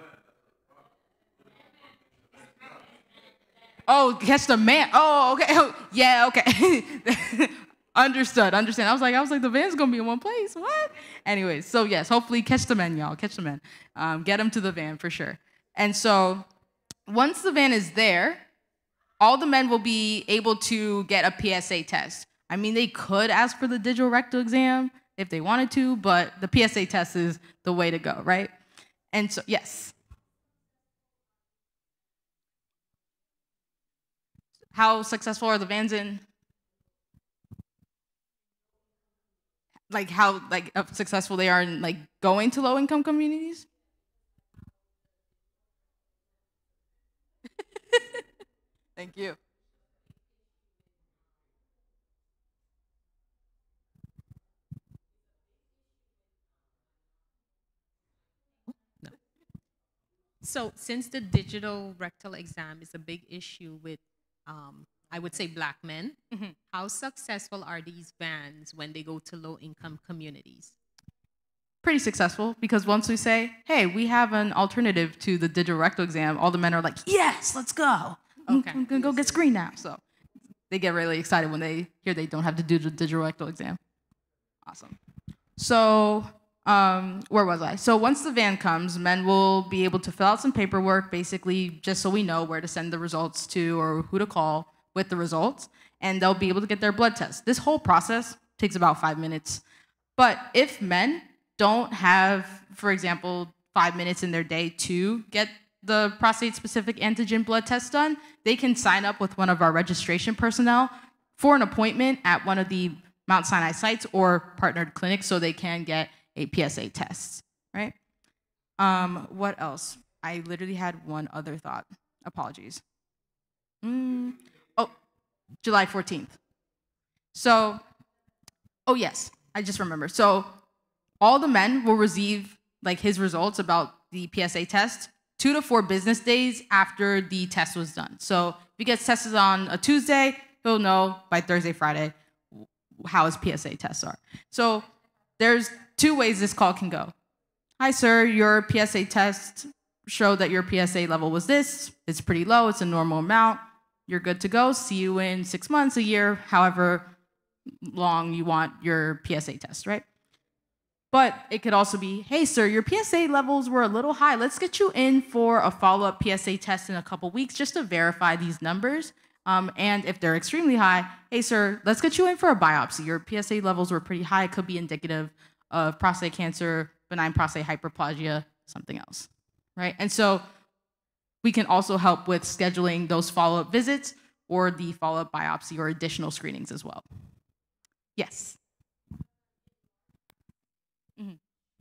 Oh, catch the man. Oh, okay. Oh, yeah, okay. Understood, understand. I was like, I was like, the van's gonna be in one place. What? Anyways, so yes, hopefully catch the men, y'all. Catch the men. Um, get them to the van for sure. And so once the van is there, all the men will be able to get a P S A test. I mean, they could ask for the digital rectal exam if they wanted to, but the P S A test is the way to go, right? And so, yes. How successful are the vans in? like how like uh, successful they are in like going to low income communities? Thank you. So since the digital rectal exam is a big issue with, um, I would say, black men, Mm-hmm. how successful are these vans when they go to low-income communities? Pretty successful, because once we say, hey, we have an alternative to the digital rectal exam, all the men are like, yes, let's go. Okay. I'm gonna go get screened now. So they get really excited when they hear they don't have to do the digital rectal exam. Awesome. So um, where was I? So once the van comes, men will be able to fill out some paperwork, basically just so we know where to send the results to or who to call with the results, and they'll be able to get their blood test. This whole process takes about five minutes. But if men don't have, for example, five minutes in their day to get the prostate-specific antigen blood test done, they can sign up with one of our registration personnel for an appointment at one of the Mount Sinai sites or partnered clinics so they can get a P S A test, right? Um, what else? I literally had one other thought. Apologies. Mm, oh, July fourteenth. So, oh yes, I just remember. So all the men will receive like his results about the P S A test two to four business days after the test was done. So if he gets tested on a Tuesday, he'll know by Thursday, Friday how his P S A tests are. So there's two ways this call can go. Hi, sir, your P S A test showed that your P S A level was this. It's pretty low. It's a normal amount. You're good to go. See you in six months, a year, however long you want your P S A test, right? But it could also be, hey, sir, your P S A levels were a little high. Let's get you in for a follow-up P S A test in a couple weeks just to verify these numbers. Um, and if they're extremely high, hey, sir, let's get you in for a biopsy. Your P S A levels were pretty high. It could be indicative of prostate cancer, benign prostate hyperplasia, something else, right? And so we can also help with scheduling those follow-up visits or the follow-up biopsy or additional screenings as well. Yes. Mhm.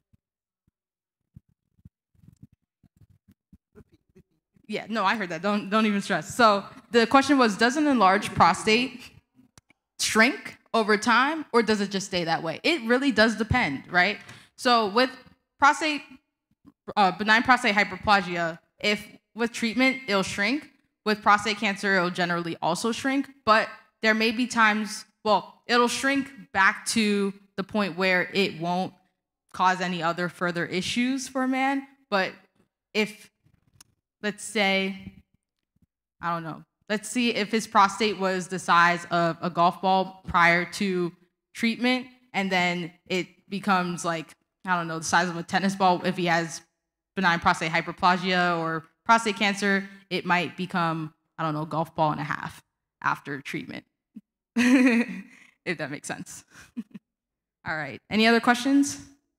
Yeah, no, I heard that. Don't, don't even stress. So the question was, does an enlarged prostate shrink over time, or does it just stay that way? It really does depend, right? So with prostate, uh, benign prostate hyperplasia, if with treatment, it'll shrink. With prostate cancer, it'll generally also shrink, but there may be times, well, it'll shrink back to the point where it won't cause any other further issues for a man. But if, let's say, I don't know, let's see if his prostate was the size of a golf ball prior to treatment, and then it becomes like, I don't know, the size of a tennis ball. If he has benign prostate hyperplasia or prostate cancer, it might become, I don't know, a golf ball and a half after treatment, if that makes sense. All right, any other questions?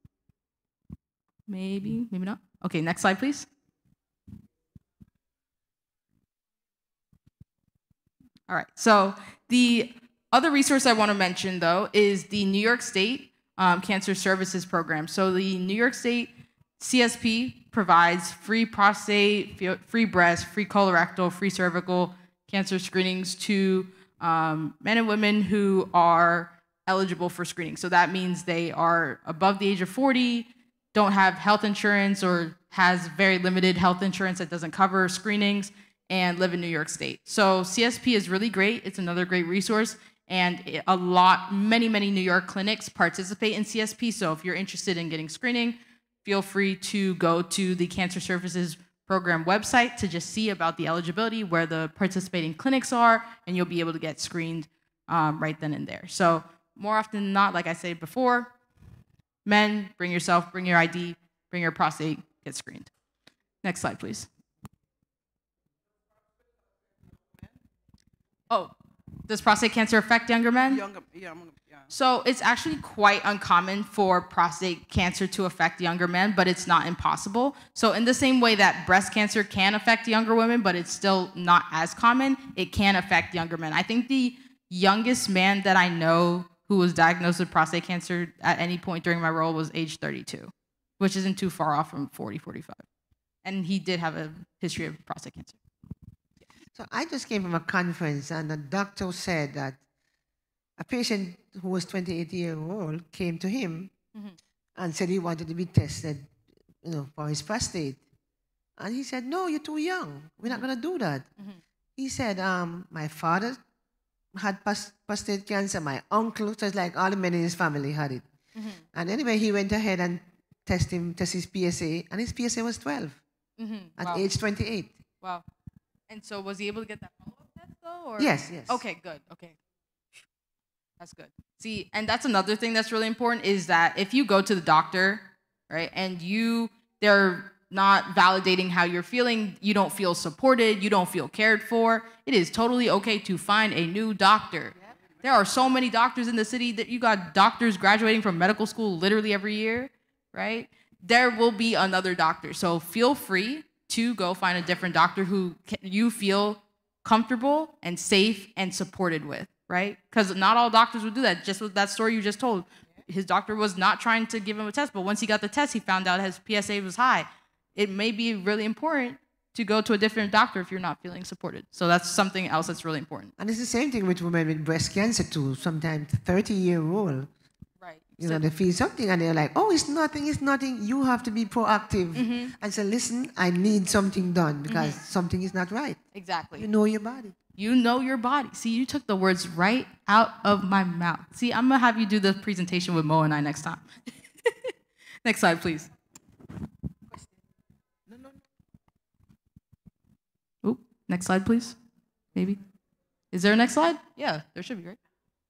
Maybe, maybe not. Okay, next slide, please. All right, so the other resource I want to mention, though, is the New York State um, Cancer Services Program. So the New York State C S P provides free prostate, free breast, free colorectal, free cervical cancer screenings to um, men and women who are eligible for screening. So that means they are above the age of forty, don't have health insurance or has very limited health insurance that doesn't cover screenings, and live in New York State. So C S P is really great. It's another great resource. And a lot, many, many New York clinics participate in C S P. So if you're interested in getting screening, feel free to go to the Cancer Services Program website to just see about the eligibility, where the participating clinics are, and you'll be able to get screened um, right then and there. So more often than not, like I said before, men, bring yourself, bring your I D, bring your prostate, get screened. Next slide, please. Oh, does prostate cancer affect younger men? Younger, yeah, I'm gonna, yeah. So it's actually quite uncommon for prostate cancer to affect younger men, but it's not impossible. So in the same way that breast cancer can affect younger women, but it's still not as common, it can affect younger men. I think the youngest man that I know who was diagnosed with prostate cancer at any point during my role was age thirty-two, which isn't too far off from forty, forty-five. And he did have a history of prostate cancer. So I just came from a conference, and the doctor said that a patient who was twenty-eight years old came to him mm-hmm. and said he wanted to be tested, you know, for his prostate. And he said, no, you're too young. We're not going to do that. Mm-hmm. He said, um, my father had prostate cancer, my uncle, so it's like all the men in his family had it. Mm-hmm. And anyway, he went ahead and tested him, tested his P S A, and his P S A was twelve mm-hmm. at wow. age twenty-eight. Wow. And so was he able to get that follow-up test, though? Or? Yes, yes. Okay, good, okay. That's good. See, and that's another thing that's really important is that if you go to the doctor, right, and you, they're not validating how you're feeling, you don't feel supported, you don't feel cared for, it is totally okay to find a new doctor. Yep. There are so many doctors in the city that you got doctors graduating from medical school literally every year, right? There will be another doctor. So feel free to go find a different doctor who you feel comfortable and safe and supported with, right? Because not all doctors would do that. Just with that story you just told, his doctor was not trying to give him a test, but once he got the test, he found out his P S A was high. It may be really important to go to a different doctor if you're not feeling supported. So that's something else that's really important. And it's the same thing with women with breast cancer too. Sometimes thirty-year-old, right? You so know, they feel something and they're like, oh, it's nothing, it's nothing. You have to be proactive mm-hmm. and say, listen, I need something done because mm-hmm. something is not right. Exactly. You know your body. You know your body. See, you took the words right out of my mouth. See, I'm going to have you do the presentation with Mo and I next time. Next slide, please. Oop, next slide, please. Maybe. Is there a next slide? Yeah, there should be, right?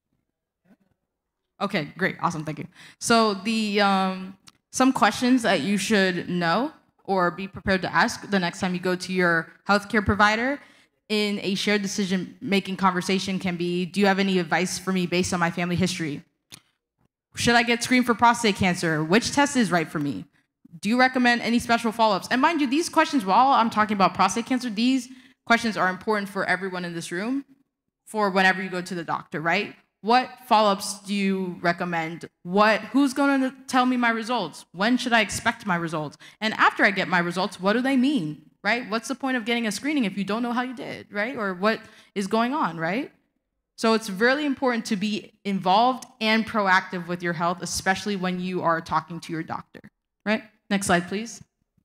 Okay, great. Awesome. Thank you. So the um, some questions that you should know or be prepared to ask the next time you go to your healthcare provider in a shared decision-making conversation can be, do you have any advice for me based on my family history? Should I get screened for prostate cancer? Which test is right for me? Do you recommend any special follow-ups? And mind you, these questions, while I'm talking about prostate cancer, these questions are important for everyone in this room for whenever you go to the doctor, right? What follow-ups do you recommend? What, who's going to tell me my results? When should I expect my results? And after I get my results, what do they mean? Right? What's the point of getting a screening if you don't know how you did, right? Or what is going on, right? So it's really important to be involved and proactive with your health, especially when you are talking to your doctor, right? Next slide, please.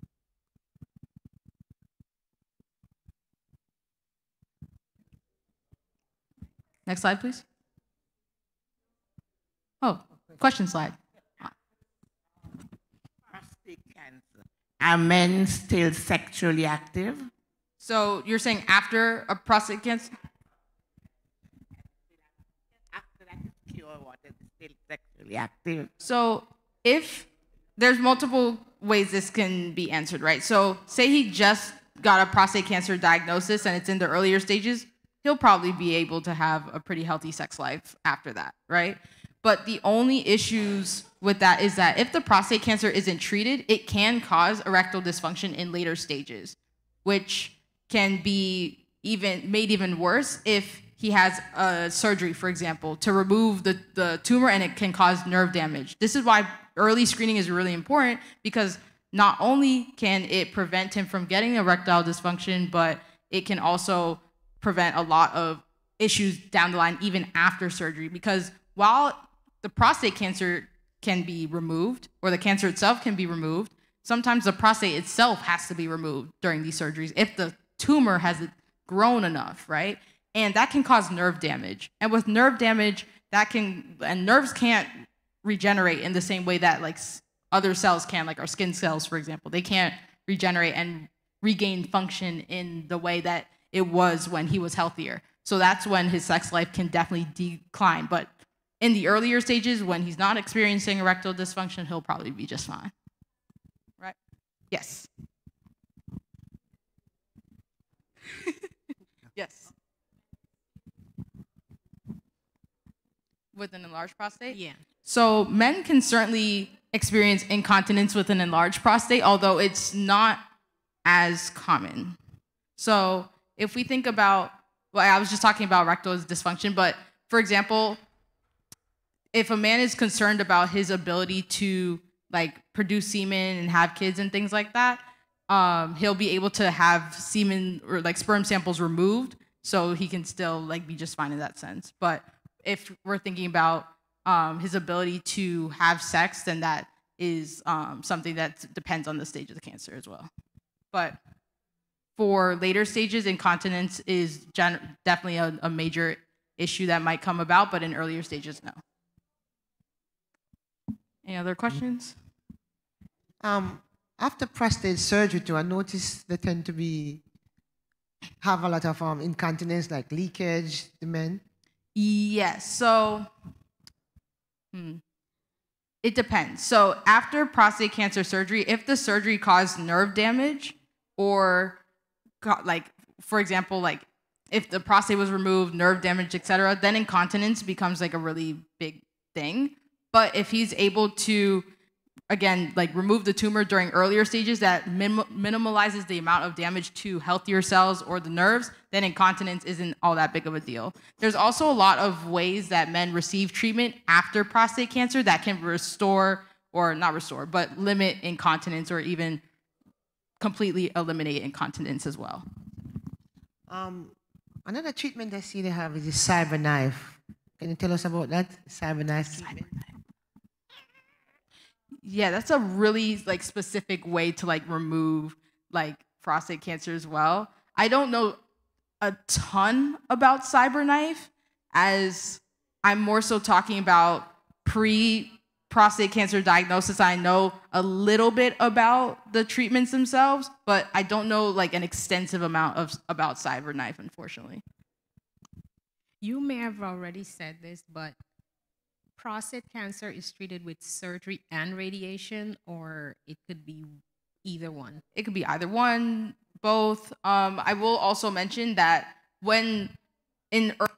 Next slide, please. Oh, question slide. Are men still sexually active? So you're saying after a prostate cancer? After that cure, what is still sexually active? So if there's multiple ways this can be answered, right? So say he just got a prostate cancer diagnosis and it's in the earlier stages, he'll probably be able to have a pretty healthy sex life after that, right? But the only issues with that is that if the prostate cancer isn't treated, it can cause erectile dysfunction in later stages, which can be even made even worse if he has a surgery, for example, to remove the, the tumor, and it can cause nerve damage. This is why early screening is really important, because not only can it prevent him from getting erectile dysfunction, but it can also prevent a lot of issues down the line, even after surgery. Because while the prostate cancer can be removed, or the cancer itself can be removed, sometimes the prostate itself has to be removed during these surgeries if the tumor has grown enough, right? And that can cause nerve damage. And with nerve damage, that can, and nerves can't regenerate in the same way that like other cells can, like our skin cells, for example. They can't regenerate and regain function in the way that it was when he was healthier. So that's when his sex life can definitely decline. But in the earlier stages, when he's not experiencing erectile dysfunction, he'll probably be just fine. Right? Yes. Yes. With an enlarged prostate? Yeah. So men can certainly experience incontinence with an enlarged prostate, although it's not as common. So if we think about, well, I was just talking about erectile dysfunction, but for example, if a man is concerned about his ability to like produce semen and have kids and things like that, um, he'll be able to have semen or like sperm samples removed, so he can still like be just fine in that sense. But if we're thinking about um, his ability to have sex, then that is um, something that depends on the stage of the cancer as well. But for later stages, incontinence is gen- definitely a, a major issue that might come about, but in earlier stages, no. Any other questions? Um, after prostate surgery, too, I noticed they tend to be have a lot of um, incontinence, like leakage, the men. Yes. So, hmm. It depends. So after prostate cancer surgery, if the surgery caused nerve damage or got, like, for example, like if the prostate was removed, nerve damage, et cetera, then incontinence becomes like a really big thing. But if he's able to, again, like remove the tumor during earlier stages that minim- minimalizes the amount of damage to healthier cells or the nerves, then incontinence isn't all that big of a deal. There's also a lot of ways that men receive treatment after prostate cancer that can restore, or not restore, but limit incontinence or even completely eliminate incontinence as well. Um, another treatment I see they have is the cyber knife. Can you tell us about that? Cyber knife treatment? Yeah, that's a really like specific way to like remove like prostate cancer as well. I don't know a ton about CyberKnife, as I'm more so talking about pre-prostate cancer diagnosis. I know a little bit about the treatments themselves, but I don't know like an extensive amount of about CyberKnife, unfortunately. You may have already said this, but prostate cancer is treated with surgery and radiation, or it could be either one? It could be either one, both. Um, I will also mention that when in er-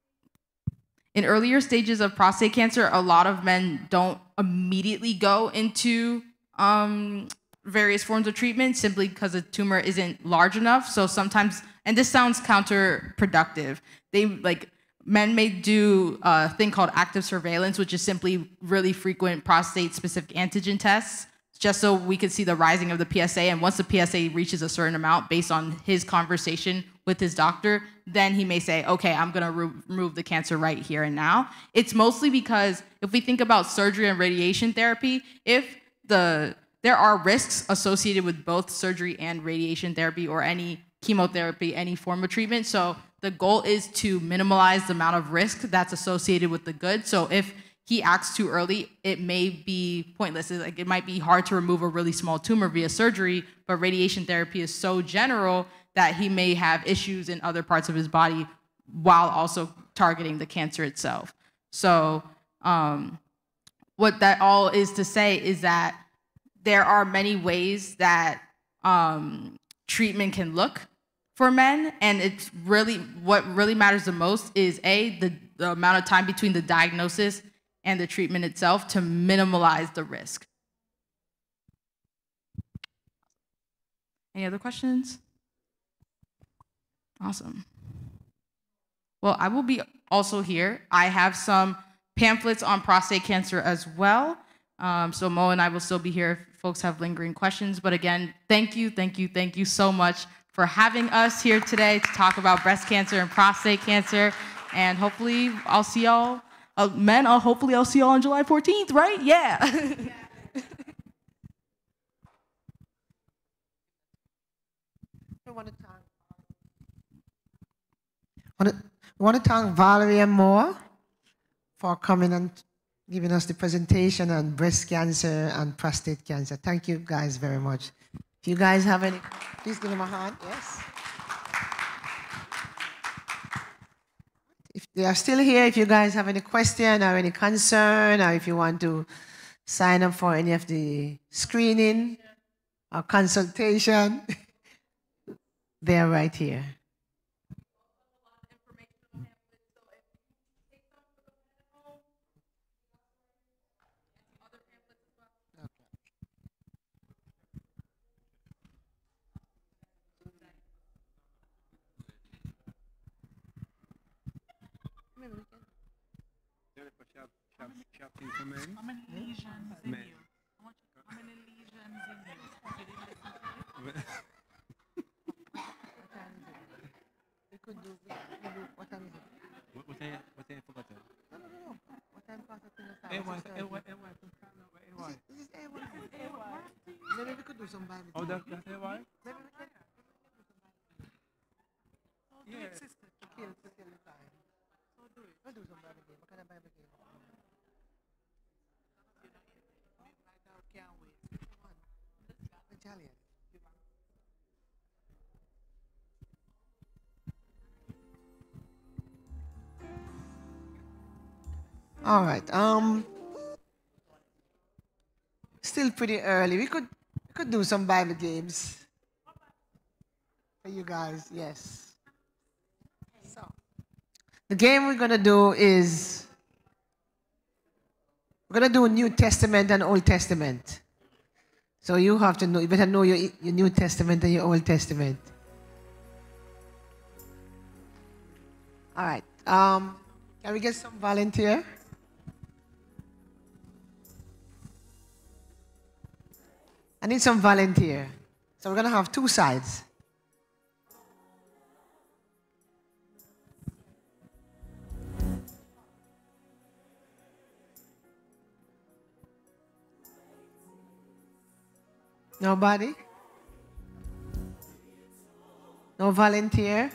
in earlier stages of prostate cancer, a lot of men don't immediately go into um, various forms of treatment simply because the tumor isn't large enough. So sometimes, and this sounds counterproductive, they like men may do a thing called active surveillance, which is simply really frequent prostate-specific antigen tests, just so we could see the rising of the P S A. And once the P S A reaches a certain amount, based on his conversation with his doctor, then he may say, okay, I'm gonna re- remove the cancer right here and now. It's mostly because if we think about surgery and radiation therapy, if the there are risks associated with both surgery and radiation therapy or any chemotherapy, any form of treatment. So the goal is to minimize the amount of risk that's associated with the good. So if he acts too early, it may be pointless. It's like it might be hard to remove a really small tumor via surgery, but radiation therapy is so general that he may have issues in other parts of his body while also targeting the cancer itself. So um, what that all is to say is that there are many ways that um, treatment can look for men, and it's really, what really matters the most is A, the, the amount of time between the diagnosis and the treatment itself to minimize the risk. Any other questions? Awesome. Well, I will be also here. I have some pamphlets on prostate cancer as well. Um, so Mo and I will still be here if folks have lingering questions. But again, thank you, thank you, thank you so much for having us here today to talk about breast cancer and prostate cancer. And hopefully I'll see y'all, uh, men, uh, hopefully I'll see y'all on July fourteenth, right? Yeah. I want to thank, I want to thank Valerie and Moore for coming and giving us the presentation on breast cancer and prostate cancer. Thank you guys very much. If you guys have any, please give them a hand. Yes. If they are still here, if you guys have any question or any concern, or if you want to sign up for any of the screening or consultation, they're right here. Captain Command. How many lesions in Man. you? How, much, how many lesions in you? You didn't listen to it? We could do, we could do, what time is it? What, what time? What time? Forgot it. No, no, no, no. What time Pastor Tina A started? Y, six thirty. A Y, A Y. A Y. This is A Y. Maybe we could do some Bible. Oh, that, that's A Y? Maybe we can. Yeah. Sister. To kill, to kill the time. So do it. We'll do some Bible game. What kind of Bible game? Can't wait. Come on. Italian. All right. Um. Still pretty early. We could we could do some Bible games for you guys. Yes. So the game we're gonna do is we're gonna do New Testament and Old Testament. So you have to know. You better know your your New Testament and your Old Testament. All right. Um. Can we get some volunteer? I need some volunteer. So we're going to have two sides. Nobody? No volunteer?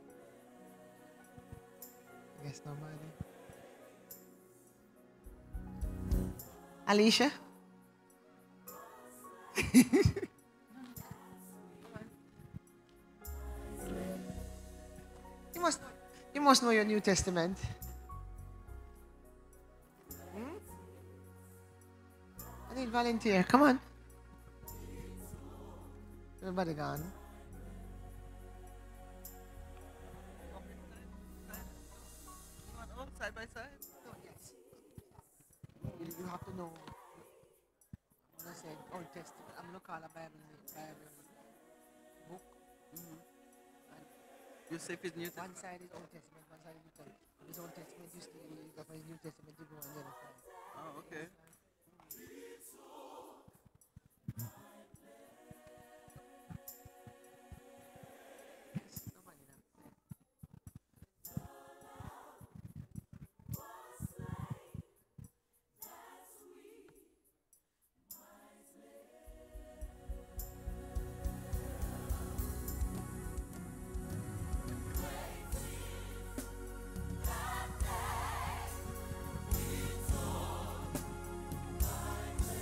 Yes, nobody. Alicia? You must, you must know your New Testament. Hmm? I need volunteer. Come on. Everybody gone. Side by side? No, yes. You, you have to know. I'm going to say Old Testament. I'm going to call a Bible, Bible book. Mm-hmm. You say it's New One Testament? side is Old Testament, one side is New Testament. If it's Old Testament, you stay, you go for the New Testament, you go on the other side. Oh, okay. That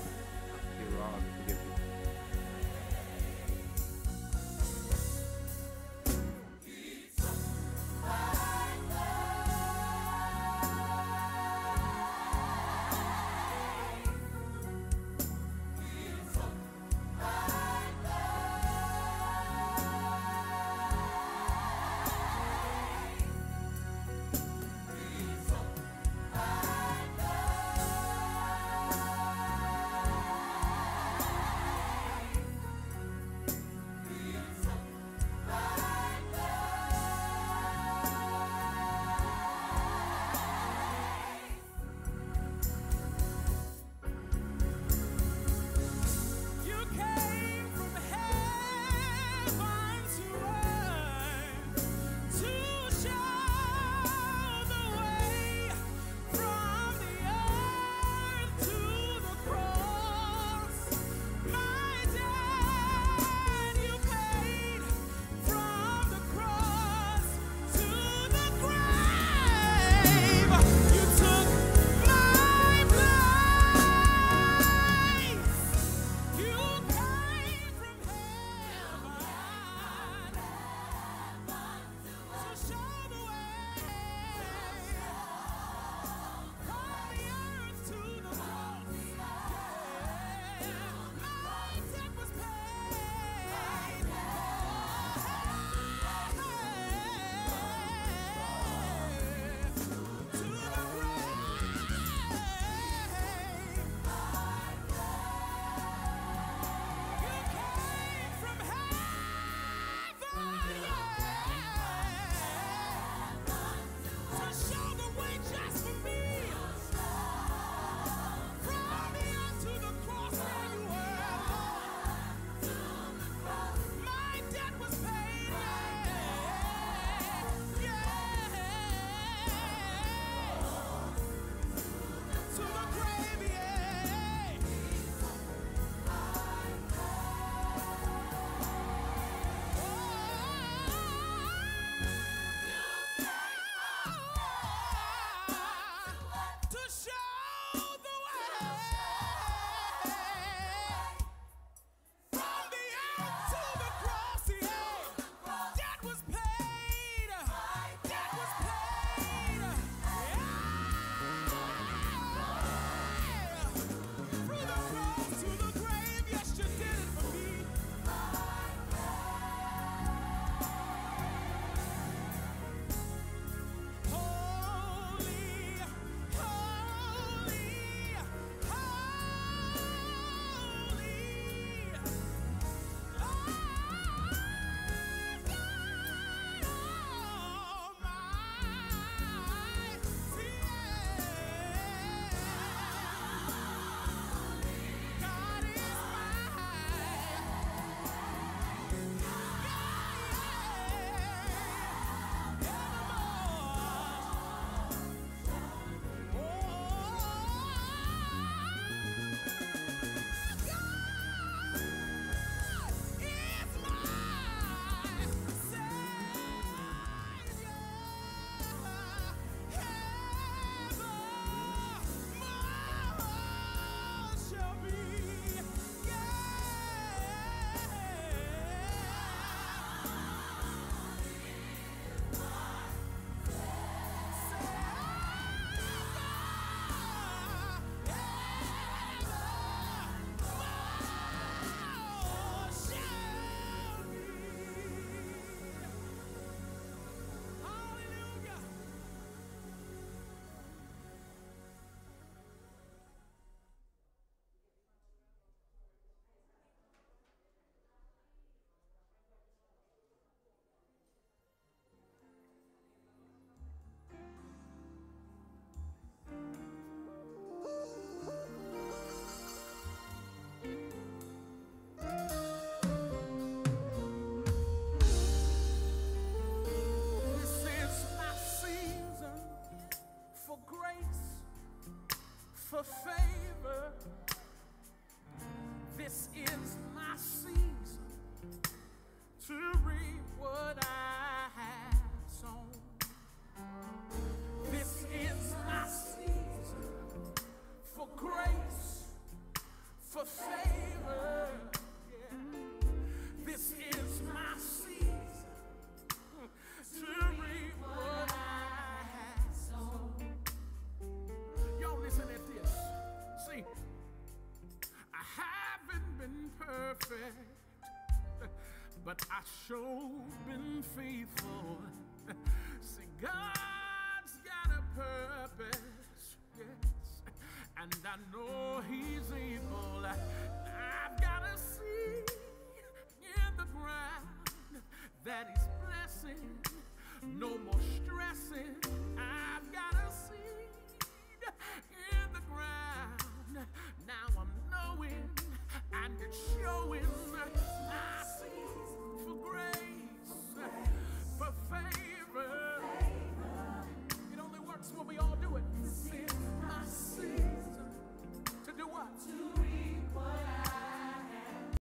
but I sure been faithful. See, God's got a purpose, yes, and I know He's able. I've got to see in the ground that He's blessing. No more